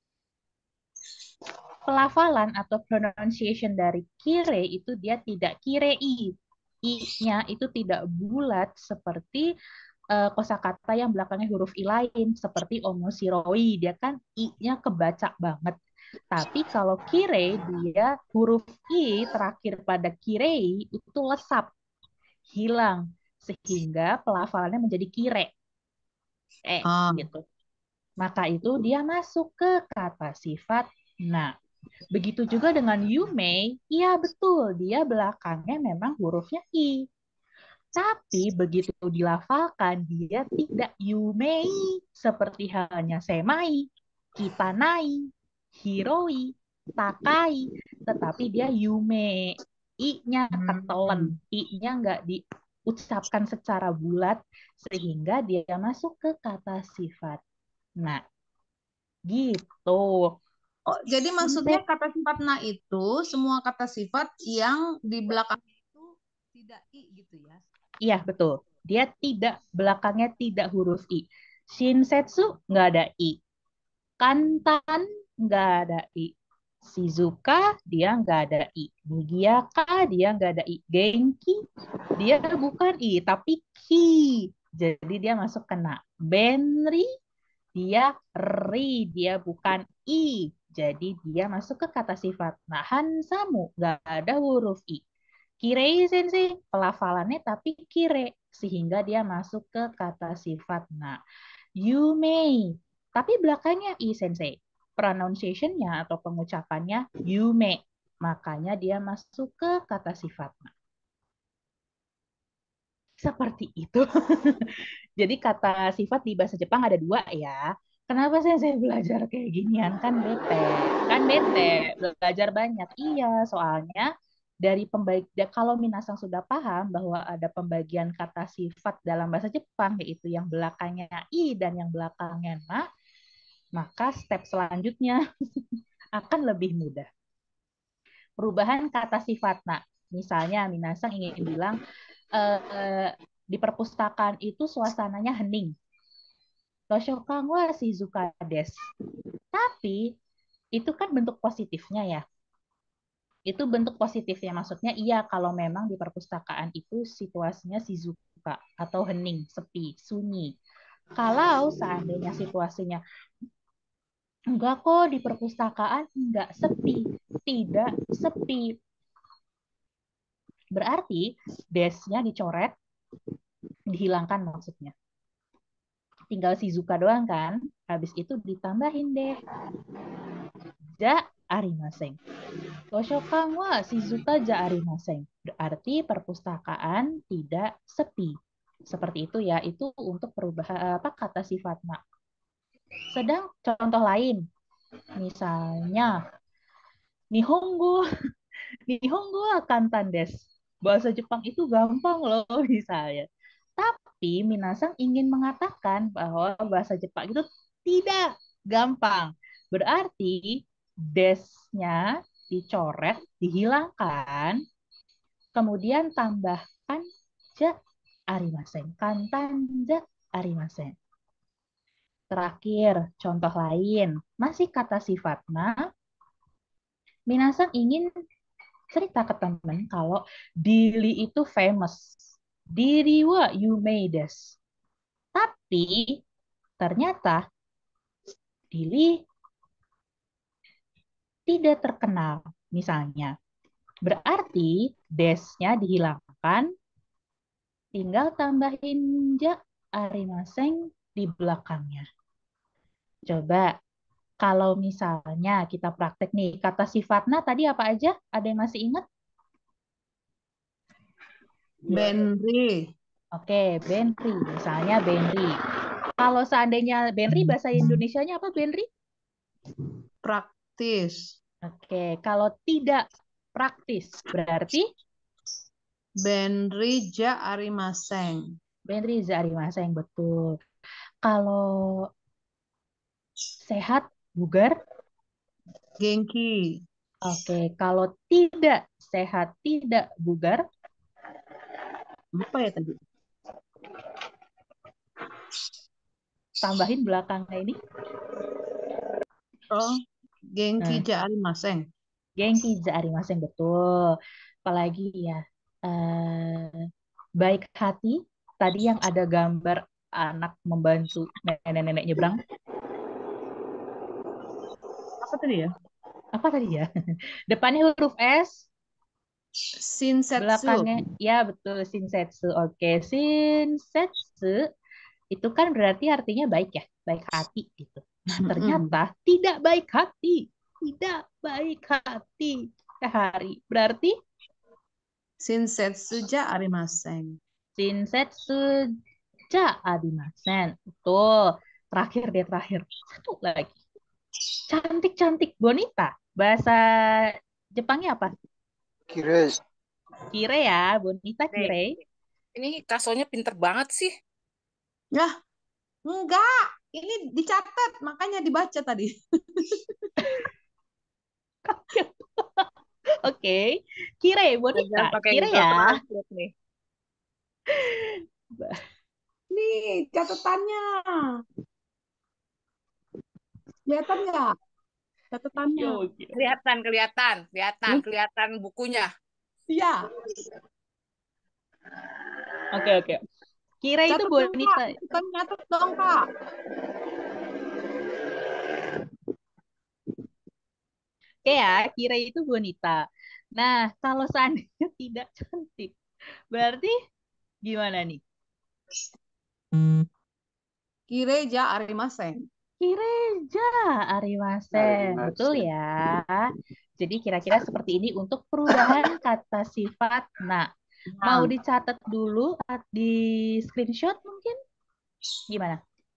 pelafalan atau pronunciation dari Kirei itu dia tidak kirei. I-nya itu tidak bulat seperti kosakata yang belakangnya huruf I lain seperti omoshiroi, dia kan I-nya kebaca banget. Tapi kalau kire dia huruf I terakhir pada kirei itu lesap, hilang sehingga pelafalannya menjadi kire. Ah. Gitu. Maka itu dia masuk ke kata sifat na. Begitu juga dengan Yume, iya betul, dia belakangnya memang hurufnya I. Tapi begitu dilafalkan, dia tidak yumei, seperti halnya semai, kitanai, hiroi, takai, tetapi dia yume. I-nya ketelen, I-nya nggak diucapkan secara bulat, sehingga dia masuk ke kata sifat. Nah, gitu. Oh, jadi maksudnya kata sifat na itu semua kata sifat yang di belakang itu tidak i gitu ya? Iya, betul. Dia tidak, belakangnya tidak huruf I. Shinsetsu nggak ada I. Kantan nggak ada I. Shizuka dia nggak ada I. Nigiaka dia nggak ada I. Genki dia bukan I, tapi Ki. Jadi dia masuk kena. Benri dia Ri, dia bukan I. Jadi dia masuk ke kata sifat. Nah, Hansamu nggak ada huruf I. Kirei sensei pelafalannya tapi kire sehingga dia masuk ke kata sifat na. You may tapi belakangnya i sensei. Pronunciation-nya atau pengucapannya you may. Makanya dia masuk ke kata sifat na. Seperti itu. Jadi kata sifat di bahasa Jepang ada dua ya. Kenapa saya belajar kayak ginian? Kan bete. Kan bete. Belajar banyak. Iya, soalnya dari kalau Minasang sudah paham bahwa ada pembagian kata sifat dalam bahasa Jepang, yaitu yang belakangnya i dan yang belakangnya na, maka step selanjutnya akan lebih mudah. Perubahan kata sifat na. Misalnya Minasang ingin bilang, di perpustakaan itu suasananya hening. Toshokan wa shizuka desu. Tapi itu kan bentuk positifnya ya. Itu bentuk positifnya, maksudnya iya kalau memang di perpustakaan itu situasinya shizuka atau hening, sepi, sunyi. Kalau seandainya situasinya enggak kok di perpustakaan enggak sepi, tidak sepi. Berarti des-nya dicoret, dihilangkan maksudnya. Tinggal Shizuka doang kan. Habis itu ditambahin deh. Ja arimasen. Toshokan wa Shizuka ja arimasen. Berarti perpustakaan tidak sepi. Seperti itu ya, itu untuk perubahan kata sifat na. Sedang contoh lain, misalnya Nihongo, Nihongo kantan desu. Bahasa Jepang itu gampang loh misalnya. Tapi Minasang ingin mengatakan bahwa bahasa Jepang itu tidak gampang. Berarti desnya dicoret, dihilangkan, kemudian tambahkan ja arimasen. Kantan ja arimasen. Terakhir, contoh lain. Masih kata sifatna, Minasang ingin cerita ke teman kalau Dili itu famous. Diri wa yume desu. Tapi ternyata Dili tidak terkenal misalnya. Berarti desnya dihilangkan, tinggal tambahin ja arimasen di belakangnya. Coba kalau misalnya kita praktek nih, kata sifatnya tadi apa aja? Ada yang masih ingat? Benri. Oke, Benri. Misalnya Benri. Kalau seandainya Benri, bahasa Indonesianya apa Benri? Praktis. Oke, kalau tidak praktis, berarti Benri ja arimaseng. Benri Zarimaseng, betul. Kalau sehat, bugar, Genki. oke. Kalau tidak sehat, tidak bugar, Apa ya tadi? tambahin belakangnya ini. Oh, Genki Nah, ja arimaseng. Genki Zarimaseng, betul. Apalagi ya, baik hati, tadi yang ada gambar anak membantu nenek-nenek nyebrang. Apa tadi ya? Apa tadi ya? Depannya huruf S, Shinsetsu. belakangnya, ya betul, Shinsetsu. Oke, Shinsetsu itu kan berarti artinya baik ya, baik hati gitu. Nah, ternyata tidak baik hati. Tidak baik hati. Hari. Berarti Shinsetsu ja arimaseng. Shinsetsu ja arimasen. Betul. Terakhir deh, terakhir. Satu lagi. Cantik-cantik bonita. Bahasa Jepangnya apa? Kirei. Kire ya, bonita Nih, kire. ini Kasonya pinter banget sih. Ya, enggak. Ini dicatat, makanya dibaca tadi. Oke. Kire, bonita. Jangan pakai Kire Google ya. Translate nih. Nih, catatannya. Kelihatan nggak? Catatannya. Yo, Kelihatan bukunya. Iya. Oke. Kire itu Catat dong, Kak. bonita. Bukan nyatet dong, Kak. Oke ya, kire itu bonita. Nah, kalau seandainya tidak cantik, berarti gimana nih? Kireja arimaseng. Kireja arimasen. Betul ya. Jadi kira-kira seperti ini untuk perubahan kata sifat na. Mau dicatat dulu di screenshot mungkin? Gimana?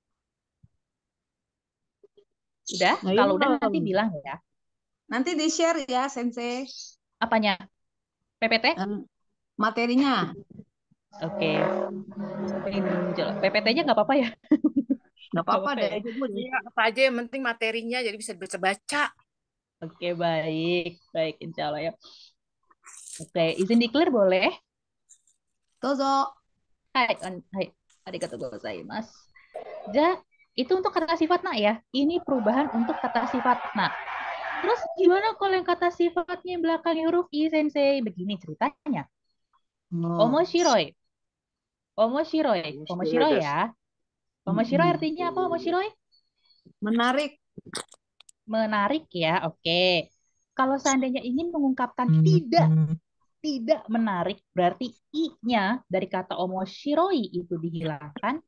Udah? Kalau udah nanti bilang ya. Nanti di-share ya, Sensei. Apanya? PPT? Materinya. Oke. PPT-nya nggak apa-apa ya? Nggak apa-apa deh. Iya, apa aja yang penting materinya jadi bisa baca-baca. Oke, baik. Baik, insya Allah ya. Oke, izin declare boleh? Dozo. Hai, arigatou gozaimasu. Ja, itu untuk kata sifat na ya. Ini perubahan untuk kata sifat na. Terus gimana kalau yang kata sifatnya yang belakangnya huruf I, Sensei? Begini ceritanya. Omoshiroi. Omoshiroi ya. Omoshiroi artinya apa, omoshiroi? Menarik. Menarik ya, oke. Kalau seandainya ingin mengungkapkan tidak menarik, berarti I-nya dari kata omoshiroi itu dihilangkan.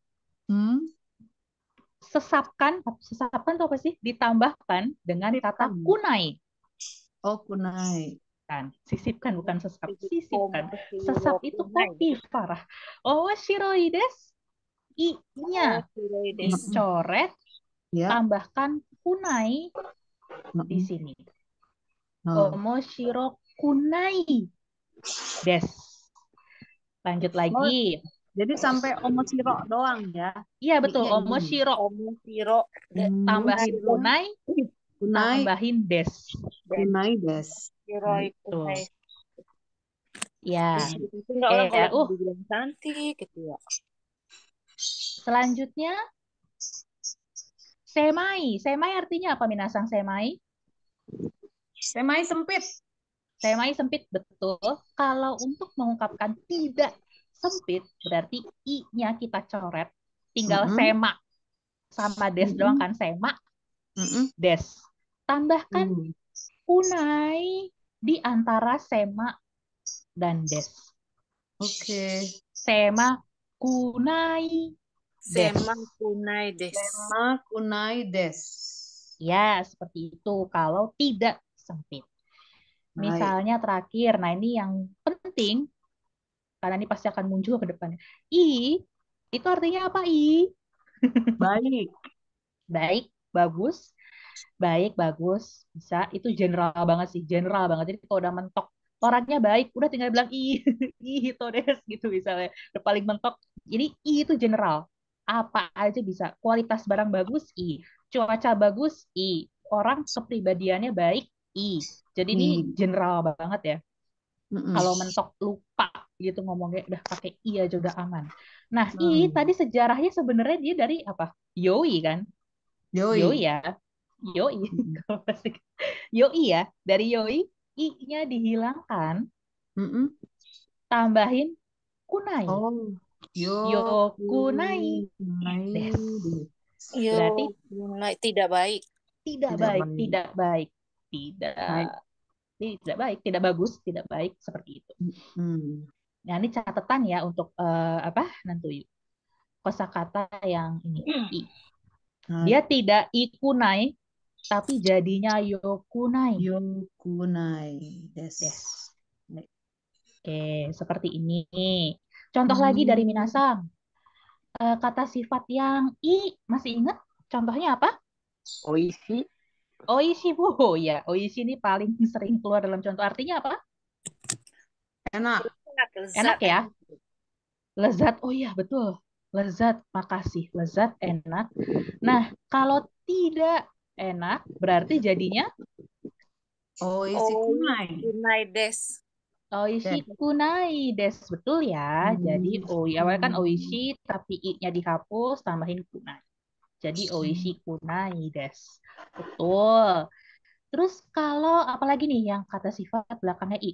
Sesapkan itu apa sih? Ditambahkan dengan kata kunai. Oh, kunai. Sisipkan bukan sesap, sisipkan. Omoshiro Sesap itu kunai. kopi, Farah. Omoshiroi desu. I-nya Omoshiroi desu. dicoret, Ya. tambahkan kunai di Mm-mm. sini. Oh. Omoshiro kunai desu. Lanjut Oh, lagi. jadi sampai omoshiro doang ya. Iya betul, I-nya ini. omoshiro. Omoshiro Tambahin kunai, Kunai, tambahin des. kunai des. Shiroi Tuh. kunai. Ya. Itu nggak orang kalau Uh, dibilang cantik gitu ya. selanjutnya semai. Semai artinya apa minasang semai? Semai sempit. Semai sempit betul. Kalau untuk mengungkapkan tidak sempit berarti i-nya kita coret, tinggal Mm-mm. sema sama des doang Mm-mm. kan, sema Mm-mm. des. Tambahkan Hmm. kunai di antara sema dan des. Oke. Sema kunai des. Sema kunai desu. Sema kunai des. Ya, seperti itu kalau tidak sempit. Baik. Misalnya terakhir, nah ini yang penting karena ini pasti akan muncul ke depannya. I itu artinya apa I? Baik. Baik, bagus. Baik, bagus. Bisa. Itu general banget sih, general banget. Jadi kalau udah mentok orangnya baik, udah tinggal bilang I, I hitodes gitu misalnya. Udah paling mentok. Jadi I itu general. Apa aja bisa. Kualitas barang bagus I. Cuaca bagus I. Orang kepribadiannya baik I. Jadi ini general banget ya. Mm-mm. Kalau mentok lupa gitu ngomongnya udah pakai I aja udah aman. Nah, I tadi sejarahnya sebenarnya dia dari apa? Yoi kan? Yoi Yoi. ya. Yoi. Mm-mm. Kalau pasti Yoi ya. Dari Yoi, I-nya dihilangkan, Mm-mm. tambahin kunai. Oh. Yokunai Yokunai des. des. Berarti Kunai tidak baik. tidak Tidak baik, baik. tidak baik. Tidak Baik. tidak baik, tidak bagus, tidak baik seperti itu. Hmm. Nah, ini catatan ya untuk apa? Nanti kosakata yang ini I. Dia tidak ikunai tapi jadinya yokunai. Yokunai des. Des. Oke, seperti ini. Contoh lagi dari Minasang. Kata sifat yang I, masih ingat? Contohnya apa? Oishi. Oishi, bu. Ya, oishi ini paling sering keluar dalam contoh. Artinya apa? Enak. Enak ya? Lezat. Oh iya, betul. Lezat, makasih. Lezat, enak. Nah, kalau tidak enak, berarti jadinya Oishi kunai. Kunai des. oishi kunai des. Betul ya. Jadi, awalnya kan oishi, tapi i-nya dihapus, tambahin kunai. Jadi, oishi kunai des. Betul. Terus kalau apalagi nih yang kata sifat belakangnya i?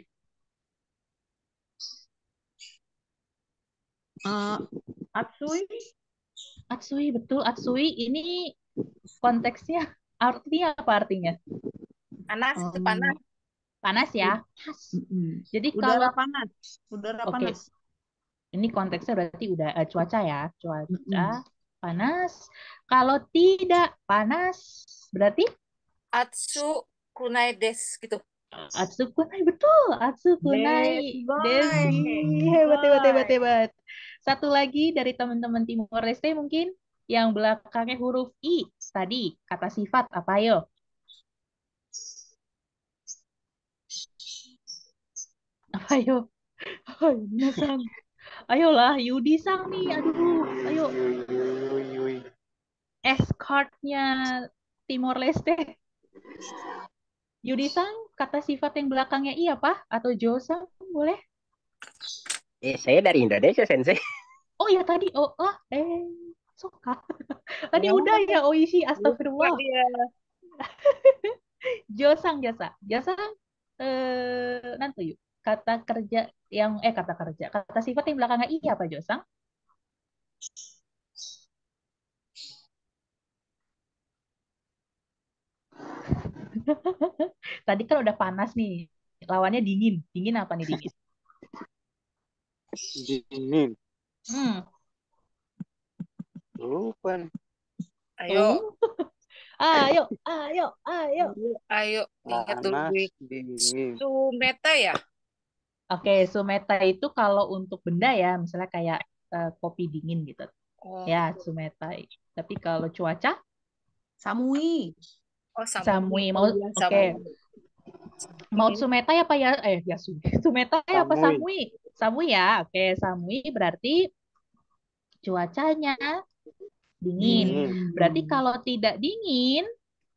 Atsui. Atsui, betul. Atsui ini konteksnya artinya apa artinya? Panas, itu panas. Panas ya. Pas. Jadi Udara kalau panas. Udara oke, panas. ini konteksnya berarti udah cuaca ya, cuaca panas. Kalau tidak panas berarti Atsu kunai des gitu. Atsu kunai, betul. Atsu kunai. Desi. Hebat, hebat, hebat, hebat. Satu lagi dari teman-teman Timor Leste mungkin yang belakangnya huruf I. Tadi kata sifat apa yo? Apa yo? Hai, Minasang. Ayolah, Yudi Sang nih. Aduh, ayo. Escortnya Timor Leste. Yudi Sang, kata sifat yang belakangnya I apa? Atau Jo Sang, boleh? Saya dari Indonesia, Sensei. Oh ya tadi, suka. Tadi udah ya, Oishi, astagfirullah. Josang, jasa. Jasa, nanti yuk. Kata kerja yang, kata kerja. Kata sifat yang belakangnya I apa, Josang? Tadi kan udah panas nih. Lawannya dingin. Dingin apa nih dingin? Dingin. Hmm. Lupa nih. Ayo. Ayo, ayo, ayo. Ayo, ingat dulu Panas, gue. dingin. Sumeta ya? Oke, sumeta itu kalau untuk benda ya, misalnya kayak kopi dingin gitu. Oh, Ya, sumeta. Tapi kalau cuaca, Samui. oh samui. samui. Oh Mau, iya, oke. samui. Mau Ini sumeta ya apa ya? Ya sumeta ya apa Samui. samui? Samui ya. Oke, samui berarti cuacanya dingin. Dingin. Berarti Dingin. kalau tidak dingin,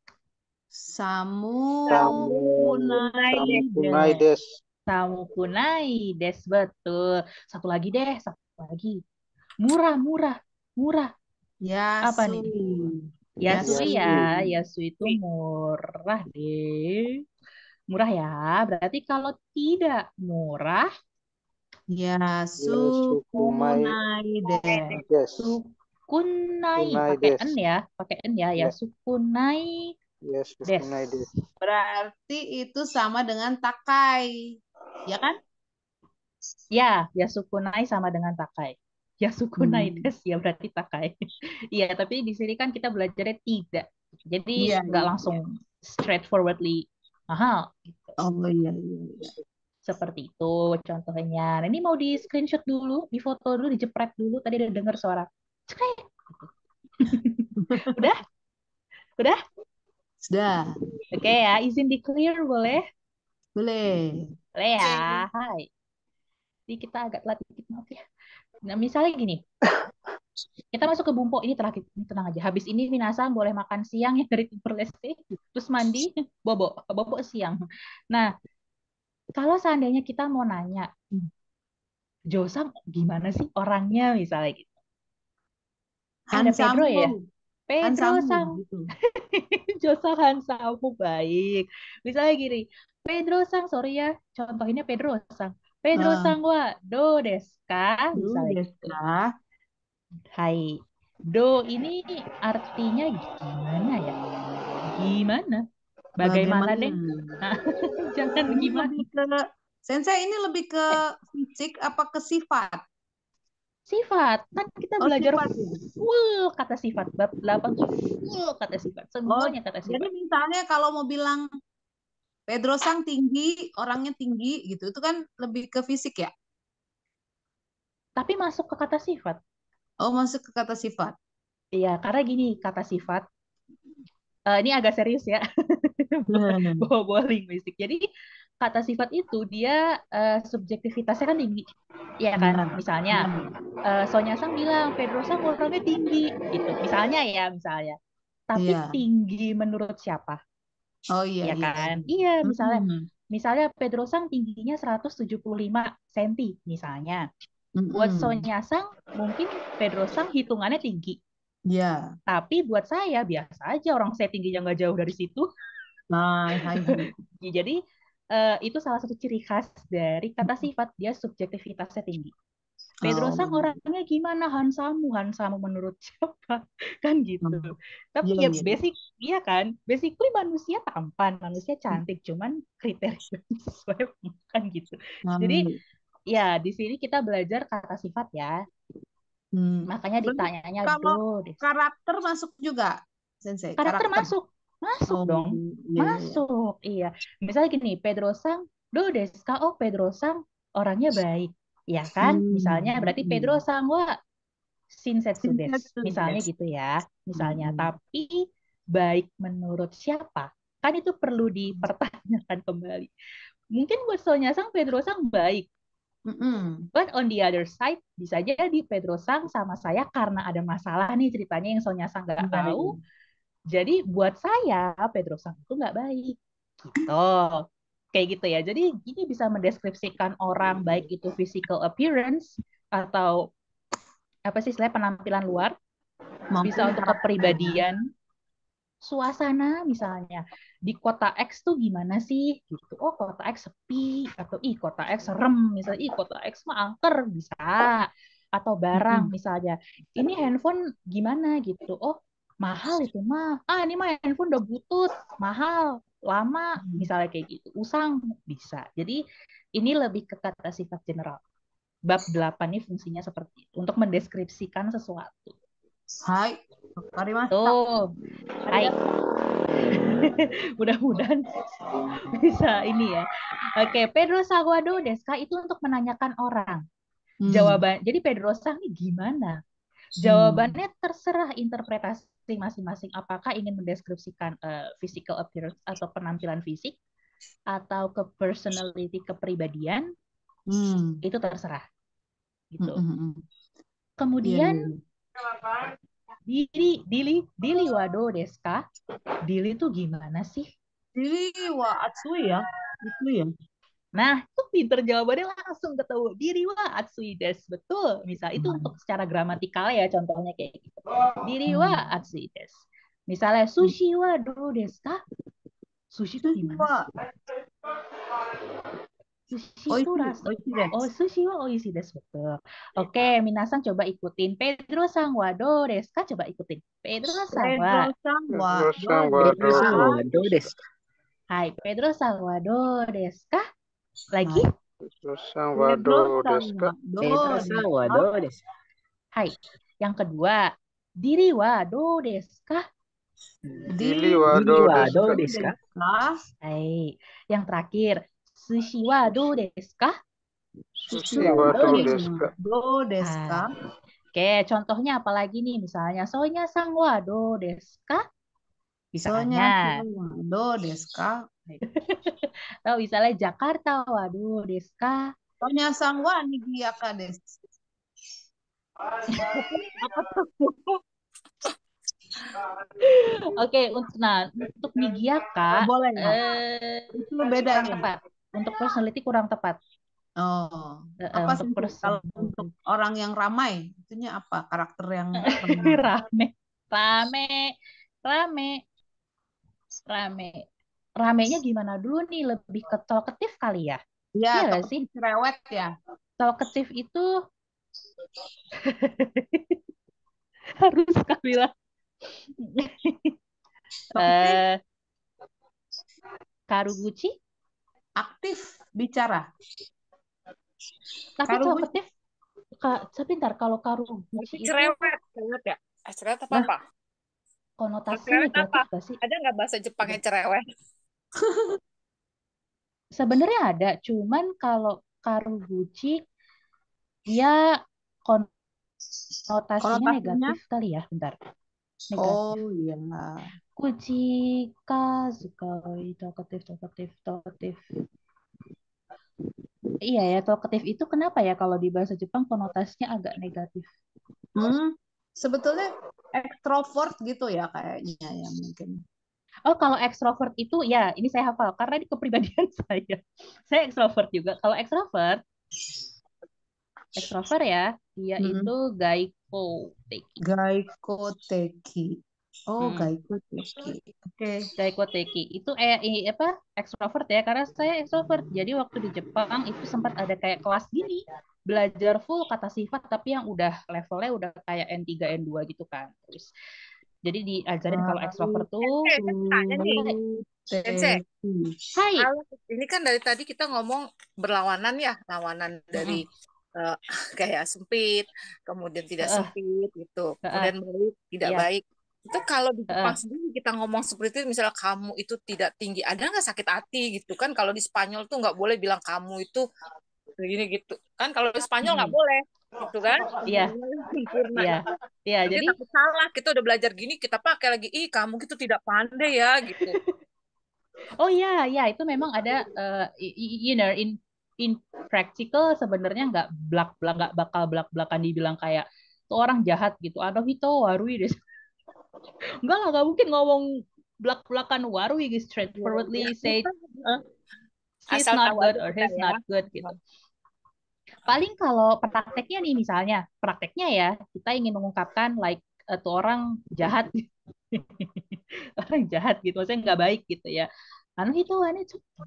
Samu Samunai Samunai des. des. samukunai des betul. Satu lagi deh, satu lagi. Murah, murah, murah. Apa nih? Yasui. Yasui Yasui. ya, Yasui itu murah deh. Murah ya. Berarti kalau tidak murah, Yasukumai Yasukunai des. des. sukunai Kunai pakai des. n ya, pakai n ya, Ya, yasukunai des. Yasukunai des. Berarti itu sama dengan takai. Ya kan? Ya, yasukunai sama dengan takai. Yasukunai Hmm. des ya berarti takai. Iya, tapi di sini kan kita belajarnya tidak. Jadi Iya, nggak iya. langsung straightforwardly mahal gitu. Oh iya, iya, iya. Seperti itu contohnya. Nah, ini mau di screenshot dulu, di foto dulu, dijepret dulu. Tadi udah dengar suara. Cekret. Udah? Udah? Sudah. Oke ya, izin di clear boleh? Boleh. Boleh ya. Oke. Hai. Jadi kita agak telat dikit, maaf ya. Nah, misalnya gini, kita masuk ke Bumpo, ini terakhir, ini tenang aja. Habis ini Minasan boleh makan siang ya dari Timur Leste, terus mandi, bobo, bobo siang. Nah, kalau seandainya kita mau nanya, Josang gimana sih orangnya misalnya gitu. Ada Pedro Hansamu. ya? Pedro Hansamu sang gitu. Josang Hansamu baik. Misalnya gini, Pedro sang, sorry ya, contohinnya Pedro sang. Pedro Ah, sang wa do desu ka? do Misalnya desu gitu. ka? Hai. Do ini artinya gimana ya? Gimana? Bagaimana Bagaimana? deh? Jangan Ini gimana. lebih ke Sensei, ini lebih ke fisik apa ke sifat? Sifat. Kan kita Oh, belajar sifat ya. full kata sifat. Bab 8 full kata sifat. Oh, Semuanya kata jadi sifat. misalnya kalau mau bilang Pedro Sang tinggi, orangnya tinggi gitu, itu kan lebih ke fisik ya? Tapi masuk ke kata sifat. Oh, masuk ke kata sifat. Iya, karena gini, kata sifat. Ini agak serius ya. Bawa-bawa linguistik. Jadi kata sifat itu dia subjektivitasnya kan tinggi. Iya kan? Benar. Misalnya Sonya Sang bilang Pedro Sang orangnya tinggi gitu. Misalnya ya, misalnya. Tapi Iya. tinggi menurut siapa? Oh iya, Ya iya. kan? Iya, misalnya Mm-mm. misalnya Pedro Sang tingginya 175 cm misalnya. Buat Mm-mm. Sonya Sang mungkin Pedro Sang hitungannya tinggi. Iya. Tapi buat saya biasa aja, orang saya tingginya nggak jauh dari situ. Nah, hai. Jadi itu salah satu ciri khas dari kata sifat, dia subjektivitasnya tinggi. Pedro Oh, Sang orangnya gimana? Hansamu, Hansamu menurut siapa? Kan gitu. Tapi iya, ya iya. iya kan? Basically manusia tampan, manusia cantik, cuman kriteria sesuai kan gitu. Jadi ya di sini kita belajar kata sifat ya. Makanya Berarti ditanyanya kalau do desu. karakter masuk juga, Sensei. Karakter masuk Oh, dong. iya, iya. Masuk, iya. Misalnya gini, Pedro Sang, do desu ka? Oh, Pedro Sang orangnya baik. Ya kan? Misalnya berarti Pedro Sang wa shinsetsu desu. Shinsetsu Misalnya desu. gitu ya. Misalnya, tapi baik menurut siapa? Kan itu perlu dipertanyakan kembali. Mungkin buat Sonya Sang, Pedro Sang baik. But on the other side, bisa jadi Pedro Sang sama saya karena ada masalah nih ceritanya yang Sonya Sang nggak tahu. Jadi buat saya Pedro Sang itu nggak baik. Gitu. Kayak gitu ya. Jadi ini bisa mendeskripsikan orang baik itu physical appearance atau apa sih istilahnya penampilan luar, bisa untuk kepribadian, suasana misalnya di kota X tuh gimana sih gitu. Oh, kota X sepi atau kota X serem misalnya, kota X mah angker bisa. Atau barang misalnya. Ini handphone gimana gitu. Oh, mahal itu mah. Ini mah handphone udah butut, mahal, lama misalnya kayak gitu. Usang bisa. Jadi ini lebih ke kata sifat general. Bab 8 ini fungsinya seperti itu untuk mendeskripsikan sesuatu. Hai, Wakarimashita. Tuh. Hai. Mudah-mudahan bisa ini ya. Oke, Pedro Salvador Deska itu untuk menanyakan orang. Jawaban. Jadi Pedro Sang ini gimana? Jawabannya terserah interpretasi masing-masing. Apakah ingin mendeskripsikan physical appearance atau penampilan fisik, atau ke personality, kepribadian, itu terserah. Gitu. Kemudian Dili wado deska. Dili itu gimana sih? Dili wa atsui ya. Itu ya. Nah, itu pinter jawabannya langsung ketemu. Diri wa atsui des. Betul. Misal itu untuk secara gramatikal ya, contohnya kayak gitu. Diri wa atsui des. Misalnya sushi wa do deska. Sushi itu gimana sih? Sushi itu rasa. Oh, sushi wa oishi desu. Betul. Oke, minasan coba ikutin. Pedro sang wa do deska. Coba ikutin. Pedro sang wa. Pedro sang wa do deska. Hai, Pedro sang wa do deska. Lagi? Pedro sang wa do deska. Pedro sang wa do deska. Hai, yang kedua. Diri wa do deska. Diri wa do deska. Hai, yang terakhir. Sushi wa do deska? Sushi wa do deska. Do deska. Oke, contohnya apa lagi nih? Misalnya, Sonya sang wa do deska? Misalnya. Do deska. Atau misalnya Jakarta wa do deska? Sonya sang wa nigiyaka desu. Apa tuh? Oke, untuk Nigiaka boleh ya? Itu beda kurang tepat. Untuk personality kurang tepat. Oh, apa sih kalau untuk orang yang ramai, itunya apa karakter yang ramenya gimana dulu nih? Lebih ke talkative kali ya? Iya nggak sih? Cerewet ya. Talkative itu harus bilang Karuguchi aktif bicara. Tapi talkative sebentar, kalau Karuguchi itu cerewet ya. Cerewet apa? Konotasinya negatif gak sih? Ada nggak bahasa Jepangnya cerewet? Sebenarnya ada, cuman kalau Karuguchi dia konotasinya negatif kali ya, bentar. Negatif. Oh iya. Kuchi kazukai talkative. Iya ya, talkative itu kenapa ya kalau di bahasa Jepang konotasinya agak negatif? Sebetulnya ekstrovert gitu ya kayaknya ya mungkin. Oh, kalau ekstrovert itu ya, ini saya hafal karena di kepribadian saya. Saya ekstrovert juga. Kalau ekstrovert ya, dia itu gaikoteki. Oh, gaikoteki. Oke. Gaikoteki itu ekstrovert ya, karena saya ekstrovert. Jadi waktu di Jepang itu sempat ada kayak kelas gini, belajar full kata sifat tapi yang udah levelnya udah kayak N3 N2 gitu kan. Terus jadi diajarin kalau ekstrovert tuh tanya nih. Hai. Ini kan dari tadi kita ngomong berlawanan ya, lawanan dari kayak sempit, kemudian tidak sempit gitu, kemudian baik, tidak baik. Itu kalau di Jepang sendiri kita ngomong seperti itu, misalnya kamu itu tidak tinggi, ada nggak sakit hati gitu kan? Kalau di Spanyol tuh nggak boleh bilang kamu itu begini gitu kan? Kalau di Spanyol nggak boleh gitu kan? Iya. Jadi takut salah, kita udah belajar gini, kita pakai lagi, kamu gitu tidak pandai ya gitu. Oh iya, itu memang ada in practical sebenarnya nggak bakal belak-belakan dibilang kayak tuh orang jahat gitu. Atau itu warui deh. Nggak mungkin ngomong belak-belakan warui gitu, straightforwardly say he's not good or he's not good gitu. Paling kalau prakteknya nih, misalnya prakteknya ya kita ingin mengungkapkan like tuh orang jahat orang jahat gitu, maksudnya nggak baik gitu ya. Itu aneh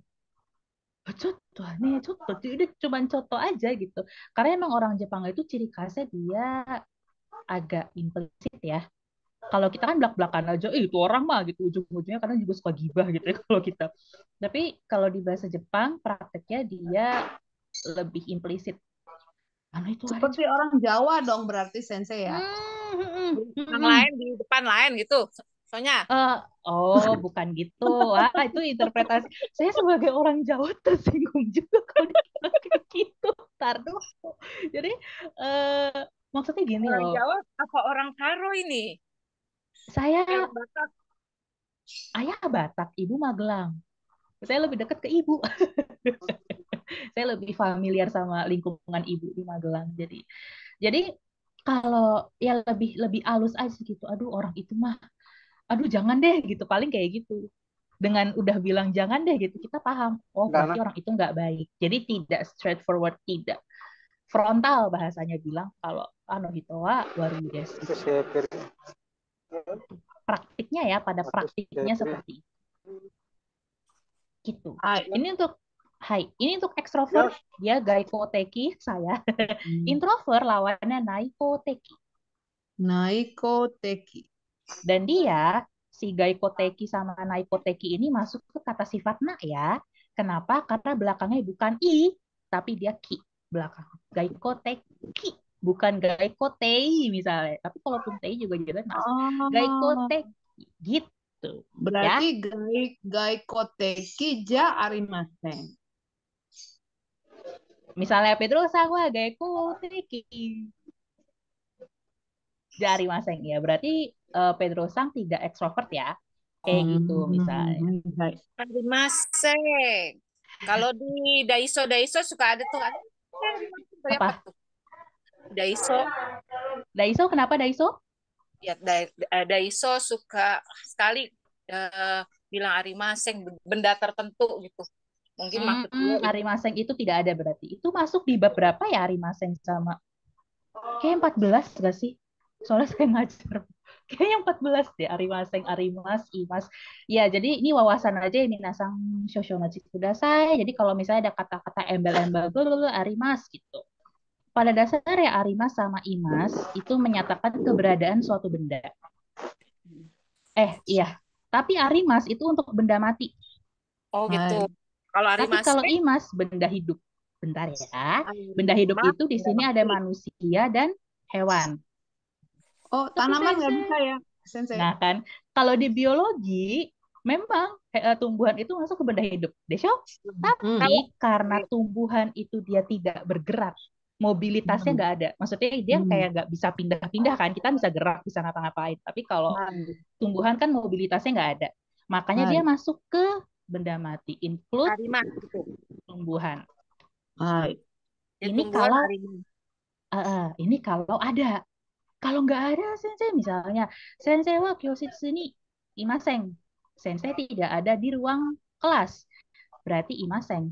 udah cuman contoh aja gitu, karena emang orang Jepang itu ciri khasnya dia agak implisit ya. Kalau kita kan belak-belakan aja, itu orang mah gitu ujung-ujungnya, karena juga suka gibah gitu ya kalau kita. Tapi kalau di bahasa Jepang prakteknya dia lebih implisit. Seperti orang Jawa dong berarti Sensei ya. Yang lain di depan lain gitu. Soalnya. Bukan gitu. Wah, itu interpretasi. Saya sebagai orang Jawa tersinggung juga kalau dibilang kayak gitu. Ntar dulu. Jadi, maksudnya gini Orang loh. Jawa apa orang Karo ini? Saya Yang Batak. ayah Batak, ibu Magelang. Saya lebih dekat ke ibu. Saya lebih familiar sama lingkungan ibu di Magelang. Jadi kalau ya lebih halus aja gitu. Aduh, orang itu mah, aduh jangan deh gitu. Paling kayak gitu. Dengan udah bilang jangan deh gitu, kita paham. Oh, berarti orang itu nggak baik. Jadi tidak straightforward, tidak frontal bahasanya bilang kalau hitowa warudes. Praktiknya ya, pada praktiknya seperti itu. Gitu. Ini untuk ekstrovert, dia gaikoteki, saya. Introvert lawannya naikoteki. Naikoteki. Dan dia, si gaikoteki sama naikoteki ini masuk ke kata sifat na ya. Kenapa? Karena belakangnya bukan i, tapi dia ki belakang. Gaikoteki, bukan gaikotei misalnya. Tapi kalaupun tei juga jelas masuk. Gaikoteki, gitu. Berarti gaikoteki ja arimasen. Misalnya Pedro sama gaikoteki. Dari maseng ya, berarti Pedro Sang tidak ekstrovert ya, kayak gitu misalnya. Maseng. Kalau di Daiso suka ada tuh kan? Apa? Daiso kenapa Daiso? Ya Daiso suka sekali bilang arimaseng, benda tertentu gitu. Mungkin maksudnya arimaseng itu tidak ada berarti. Itu masuk di bab berapa ya arimaseng sama? Kayak 14 gak sih? Soalnya saya ngajar. Kayaknya 14 deh, arimaseng, arimas, imas. Ya, jadi ini wawasan aja ini nasang shoshomachi kudasai. Jadi kalau misalnya ada kata-kata embel-embel arimas gitu. Pada dasarnya arimas sama imas itu menyatakan keberadaan suatu benda. Iya. Tapi arimas itu untuk benda mati. Oh gitu. Kalau arimas. Tapi kalau imas benda hidup. Bentar ya. Benda hidup itu di sini ada manusia dan hewan. Oh, tanaman nggak bisa ya, Sensei? Nah kan, kalau di biologi memang tumbuhan itu masuk ke benda hidup, Desho. Tapi karena tumbuhan itu dia tidak bergerak, mobilitasnya nggak ada. Maksudnya dia kayak nggak bisa pindah-pindah kan. Kita bisa gerak, bisa ngapa-ngapain. Tapi kalau tumbuhan kan mobilitasnya nggak ada. Makanya dia masuk ke benda mati, include tumbuhan. Ini kalau ada. Kalau nggak ada sensei, misalnya sensei wa kyoshitsu ni imaseng. Sensei tidak ada di ruang kelas. Berarti imaseng.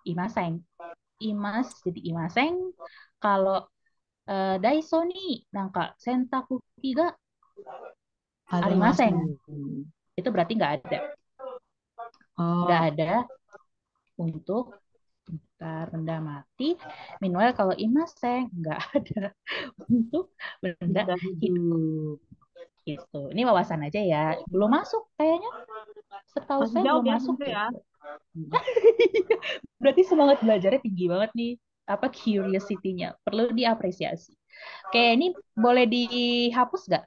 Imas jadi imaseng. Kalau daiso ni nangka sentaku ga arimaseng. Itu berarti nggak ada. Nggak ada untuk benda mati. Meanwhile kalau imaseng nggak ada untuk benda hidup. Gitu. Ini wawasan aja ya. Belum masuk kayaknya. Setahu saya belum masuk ya. Berarti semangat belajarnya tinggi banget nih. Apa curiosity-nya perlu diapresiasi. Oke, ini boleh dihapus nggak?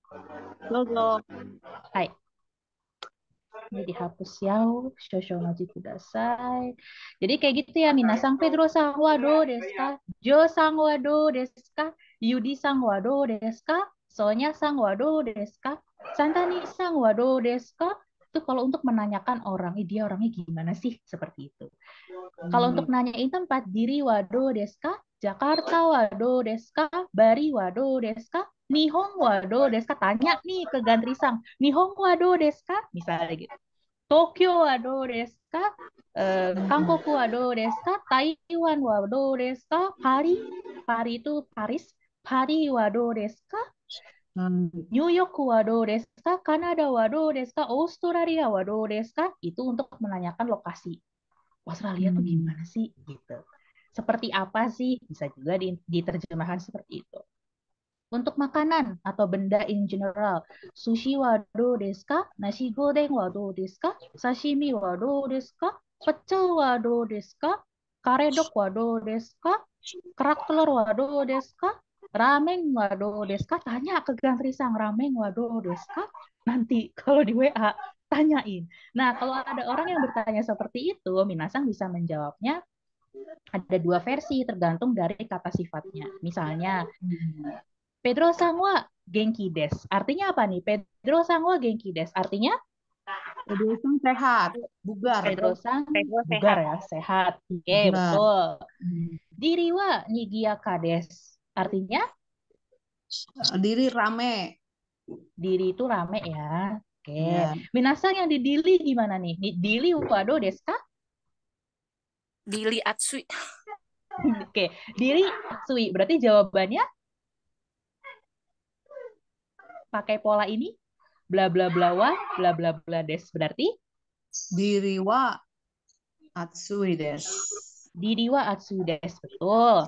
Hai. Ini dihapus ya, shoshomachi kudasai. Jadi kayak gitu ya, minasang Pedro sang wado desu ka? Jo sang wado desu ka? Yudi sang wado desu ka? Sonya sang wado desu ka? Santani sang wado desu ka? Itu kalau untuk menanyakan orang, dia orangnya gimana sih? Seperti itu. Kalau untuk nanyain tempat, diri wado desu ka? Jakarta wado desu ka? Bari wado desu ka? Nihon wado desu ka? Tanya nih ke Gantrisang. Nihon wado desu ka? Misalnya gitu. Tokyo wado desu ka? Kangkoku wado desu ka? Taiwan wado desu ka? Paris itu Paris. Paris wado desu ka? New York wado desu ka? Kanada wado desu ka? Australia wado desu ka? Itu untuk menanyakan lokasi. Australia tuh gimana sih? Gitu. Seperti apa sih? Bisa juga diterjemahkan seperti itu. Untuk makanan atau benda in general, sushi wa do desu ka? Nasi goreng wa do desu ka? Sashimi wa do desu ka? Pecel wa do desu ka? Karedok wa do desu ka? Kerak telur wa do desu ka? Ramen wado desu ka? Tanya ke Gantrisang, ramen wado desu ka? Nanti kalau di WA, tanyain. Nah, kalau ada orang yang bertanya seperti itu, Minasang bisa menjawabnya ada dua versi, tergantung dari kata sifatnya. Misalnya, Pedro sang wa genki desu. Artinya apa nih? Pedro sang wa genki desu. Artinya, Pedro sang sehat, bugar. Pedro sang Pedro bugar sehat. ya, sehat. Oke, Bugar. betul. Diri wa nigiaka desu. Artinya, Diri rame. diri itu rame ya. Oke. Ya. Minasang yang di Dili gimana nih? Dili wado desu ka? Dili Atsui. Oke, diri Atsui. Berarti jawabannya pakai pola ini bla bla bla wa bla bla bla des. Berarti Diri wa atsui desu. diri wa atsui des. Betul.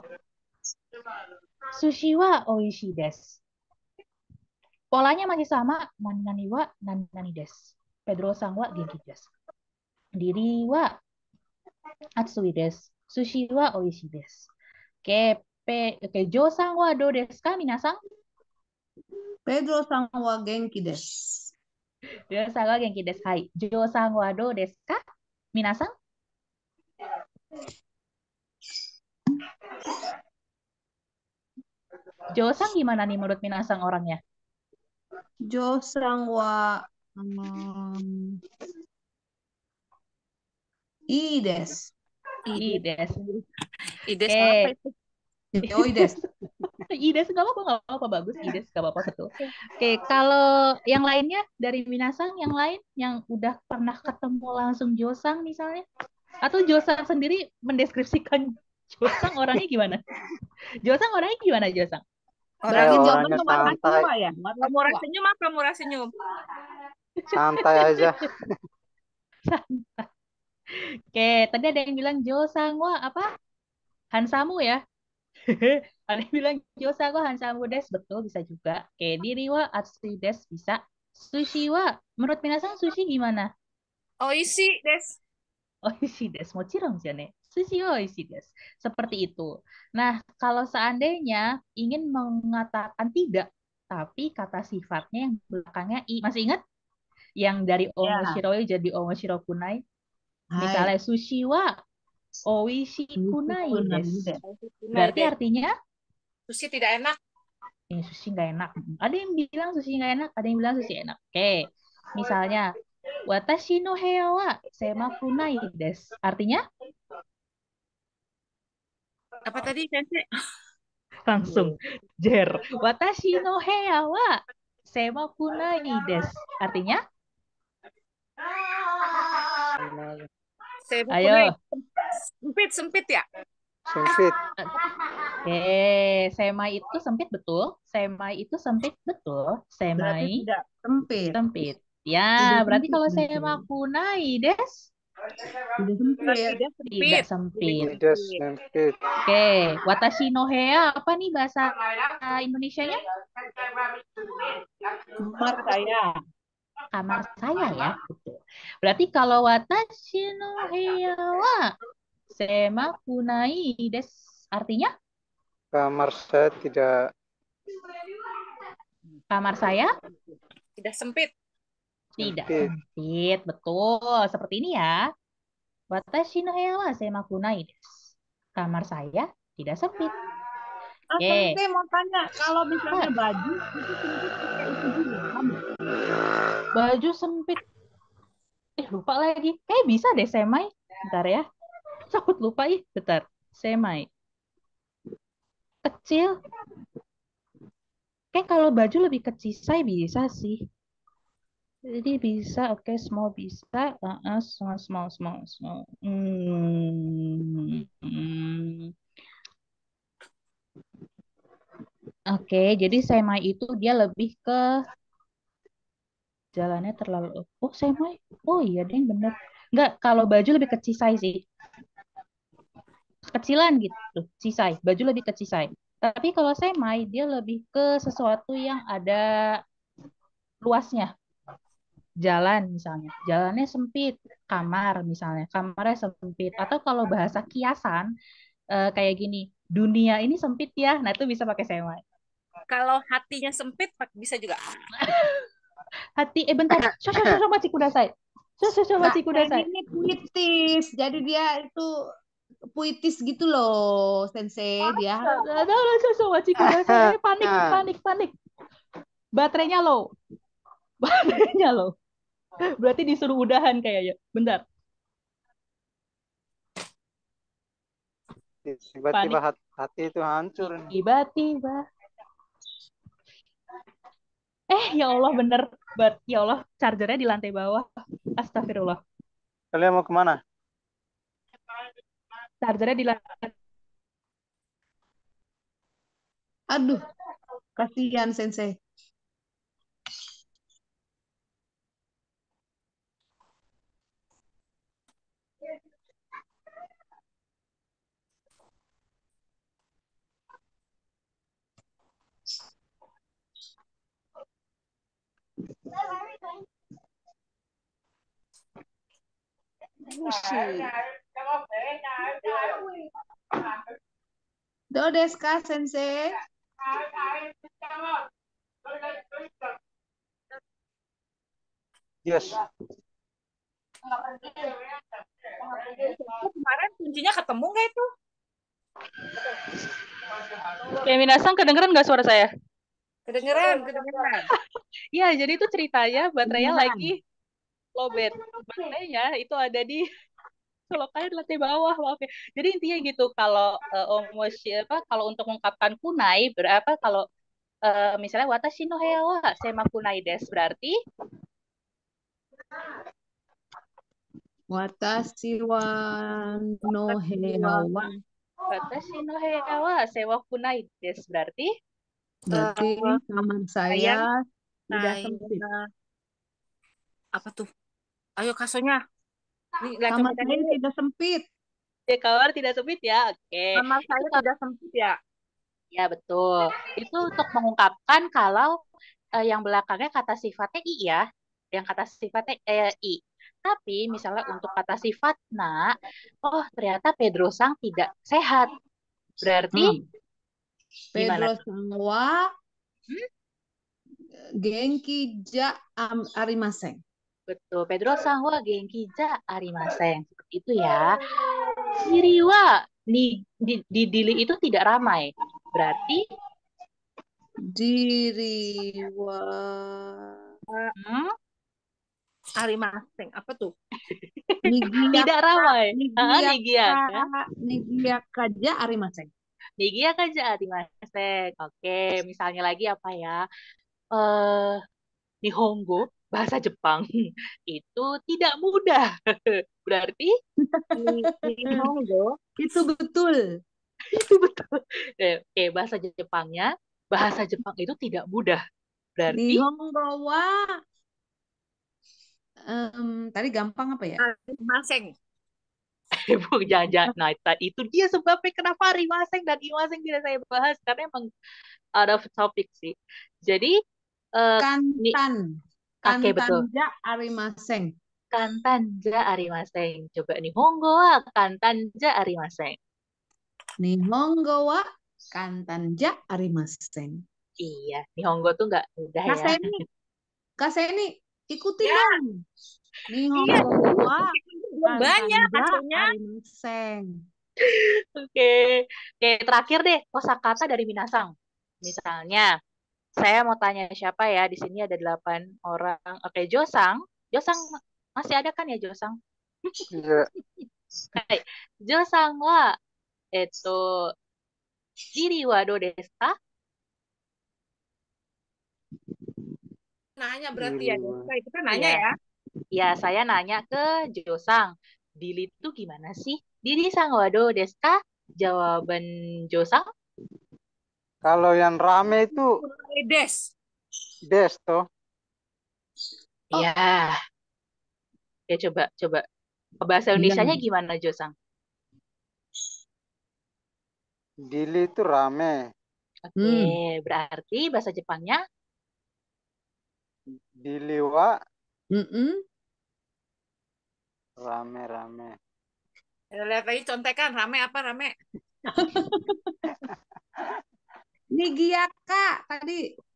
Sushi wa oishi desu. Polanya masih sama, nani nani wa nani nani des. Pedro sang wa genki desu. Diri wa atsui desu. Sushi wa oishi desu. Oke, Jo sang wa do desu ka minasang? Pedro sang wa genki desu. Jo sang wa genki desu. Hai. Jo sang wa do desu ka minasang? Jo sang gimana nih menurut minasang orangnya? Jo sang wa ides. Ides. Ides Oke. apa itu? Ides. Ides nggak apa-apa, bagus. Ides nggak apa-apa, betul. Oke, kalau yang lainnya dari Minasang, yang lain yang udah pernah ketemu langsung Josang misalnya, atau Josang sendiri mendeskripsikan Josang orangnya gimana? Josang orangnya gimana Josang? Berarti orangnya jawabannya warna santai. tua ya? Warna Murah tua. senyum apa murah senyum? Santai aja. Oke, tadi ada yang bilang Josang wah apa? Hansamu ya? Ada yang bilang Josa wa hansamu des, betul bisa juga. Oke, diri wa atsui des bisa. Sushi wa, menurut minasang sushi gimana? Oishi des. Oishi des, mochirong sih nih. Sushi wa oishi des. Seperti itu. Nah, kalau seandainya ingin mengatakan tidak, tapi kata sifatnya yang belakangnya i. Masih ingat? Yang dari omoshiroi jadi omoshirokunai. Misalnya sushi wa oishi kunai des. Berarti artinya Sushi tidak enak. sushi nggak enak. Ada yang bilang sushi nggak enak, ada yang bilang sushi enak. Oke, misalnya, watashi no heya wa semakunai desu. Artinya? Apa tadi, Sensei? Langsung, jer. Watashi no heya wa semakunai desu. Artinya? Ayo. Sempit ya? Sempit. Oke, semai itu sempit betul. Semai itu sempit betul. Semai tidak sempit. Sempit. Ya, berarti kalau semakunai des tidak sempit. Tidak sempit. Oke, watashi no heya apa nih bahasa Indonesianya? Kamar saya. Kamar saya ya, betul. Berarti kalau watashi no heya wa semakunai des artinya? Kamar saya tidak. Kamar saya? Tidak sempit. Tidak sempit, betul. Seperti ini ya. Watashi no heya wa semakunai desu. Kamar saya tidak sempit. Saya mau tanya, kalau misalnya baju itu sempit pakai itu juga, sama? Baju sempit. Lupa lagi. Bisa deh semai. Bentar ya. Takut lupa bentar. Semai. Kecil. Kalau baju lebih kecil saya bisa sih. Jadi bisa, small bisa, small. Oke, jadi semai itu dia lebih ke jalannya terlalu. Oh, semai. Oh iya, deh bener. Enggak, kalau baju lebih ke cisai sih. Kecilan gitu, cisai. Baju lebih ke cisai. Tapi kalau semai dia lebih ke sesuatu yang ada luasnya. Jalan misalnya, jalannya sempit, kamar misalnya, kamarnya sempit. Atau kalau bahasa kiasan kayak gini, dunia ini sempit ya, nah itu bisa pakai semai. Kalau hatinya sempit bisa juga. Hati, bentar. Machi kudasai. Machi kudasai. Ini puitis. Jadi dia itu puitis gitu loh, Sensei. Dia Machi kudasai. Panik. Baterainya low. Berarti disuruh udahan kayaknya. Bentar. Tiba-tiba hati itu hancur. Tiba-tiba. Ya Allah bener. Ya Allah, chargernya di lantai bawah. Astagfirullah. Kalian mau kemana? Chargernya di lantai. Aduh, kasihan Sensei. Do desu ka, Sensei? Yes. Kemarin kuncinya ketemu nggak itu? Minasang kedengeran nggak suara saya? Kedengeran. Iya, jadi itu ceritanya baterainya lagi lowbat. Baterainya itu ada di colokannya di lantai bawah, maaf ya. Jadi intinya gitu, kalau kalau untuk mengungkapkan kunai berapa, kalau misalnya watashi no heya wa sema kunai desu, berarti Watashi wa no heya wa. Watashi no heya wa sewa kunai desu, berarti kamar saya tidak sempit. Apa tuh? Ayo kasonya. Kamar saya tidak sempit. Kamar tidak sempit ya. Oke. Kamar saya tidak sempit ya. Ya betul. Itu untuk mengungkapkan kalau yang belakangnya kata sifatnya i ya, yang kata sifatnya i. Tapi misalnya untuk kata sifat na, ternyata Pedro Sang tidak sehat. Berarti Pedro Sang wa genki ja arimasen. Betul, Pedro Sang wa genki ja arimasen. Seperti itu ya. Diri wa di Dili itu tidak ramai. Berarti diri wa arimaseng apa tuh? Tidak ramai. Nigiaka ja arimaseng. Nigiaka ja arimaseng. Oke, misalnya lagi apa ya? Nihongo, bahasa Jepang itu tidak mudah. Berarti Nihongo itu betul. Itu betul. Oke, bahasa Jepang itu tidak mudah. Berarti Nihongo wa tadi gampang apa ya? Arimaseng. Jangan. Nah, itu dia sebabnya kenapa arimaseng dan imaseng tidak saya bahas, karena emang out of topic sih. Jadi kantan betul. Ja arimaseng. Kantan ja arimaseng. Coba Nihongo wa kantan ja arimaseng. Nihongo wa kantan ja arimaseng. Iya, Nihongo tuh nggak mudah ya. Kaseni, ikutin dong. Nihongo wa banyak hasilnya. Arimaseng. Oke, terakhir deh kosakata dari Minasang. Misalnya, saya mau tanya siapa ya? Di sini ada 8 orang. Oke, Josang masih ada kan ya Josang? Iya. Josang wa diri wa do desu ka? Nanya berarti ya, itu kan nanya ya. Ya, saya nanya ke Josang. Dili itu gimana sih? Diri sang wa do desu ka? Jawaban Josang? Kalau yang rame itu des toh. Ya. Ya coba. Bahasa Indonesianya gimana Josang? Dili itu rame. Oke, berarti bahasa Jepangnya? Dili wa rame. Lihat lagi contekan, rame apa rame? Nigiaka tadi.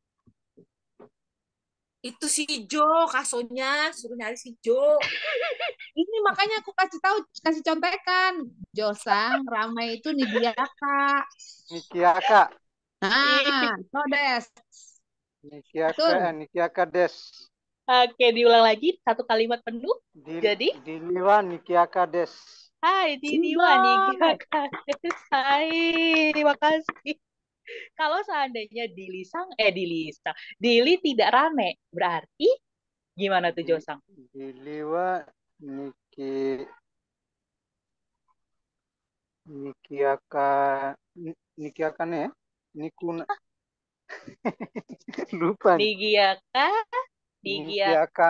Itu si Jo, kasonya suruh nyari si Jo. Ini makanya aku kasih contekan. Josang, ramai itu Nigiaka. Nikiaka. Nah, so des. Nikiaka, Nikiaka des. Oke, diulang lagi satu kalimat penuh. Jadi, Diliwa Nikiaka des. hai, Diliwa Nigiaka des. Hai, terima kasih. Kalau seandainya Dili tidak rame, berarti gimana tuh Josang? Diliwa Nikiaka ne? Nikuna. Lupa nih. Nigiaka.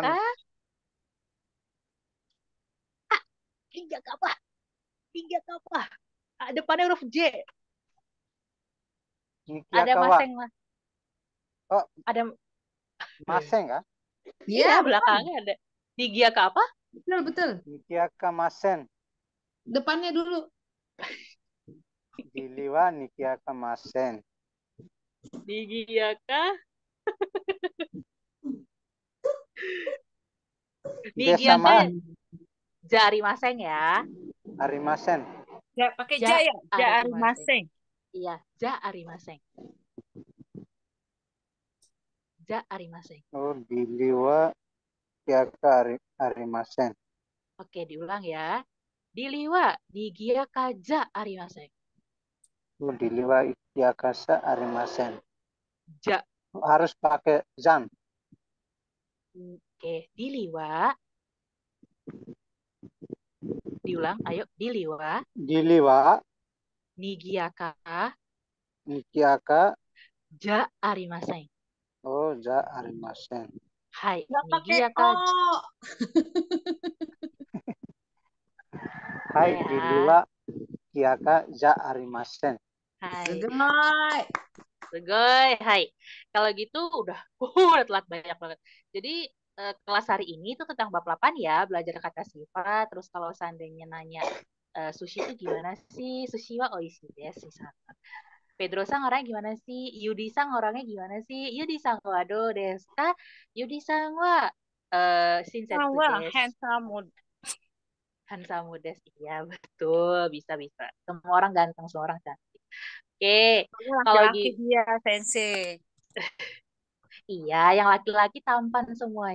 Tiga apa? Depannya huruf J. Ada maseng lah. Oh, ada maseng kah? Iya, belakangnya ada. Nigiaka apa? Betul. Nigiaka masen. Depannya dulu. Diliwa Nigiaka masen. Nigiaka. Nigiaka jari maseng ya. Arimasen. Ya, pakai ja ya? Ja arimaseng. Iya, ja arimaseng. Ja arimaseng. Oh, diliwa Nigiaka arimasen. Oke, diulang ya. Diliwa Nigiaka ja arimaseng. Oh, diliwa Nigiaka sa arimasen. Ja. Harus pakai zan. Oke, diliwa. Diulang, ayo. Diliwa. Nigiaka. Ja arimaseng. Oh, ja arimasen. Hai, Nigiaka. Hai, diliwa Nigiaka ja arimasen. Hai. Segoy, hai. Kalau gitu udah telat banyak banget. Jadi kelas hari ini tuh tentang bab 8 ya, belajar kata sifat. Terus kalau seandainya nanya sushi itu gimana sih? Sushi wa oishi desu. Pedro-san orangnya gimana sih? Yudi-san orangnya gimana sih? Yudi-san wa do desu ka? Yudi-san wa shinsetsu desu. Handsome desu. Iya, betul. Bisa. Semua orang ganteng, semua orang cantik. Oke, kalau Laki-laki dia, sensei. Iya, yang laki-laki tampan semua.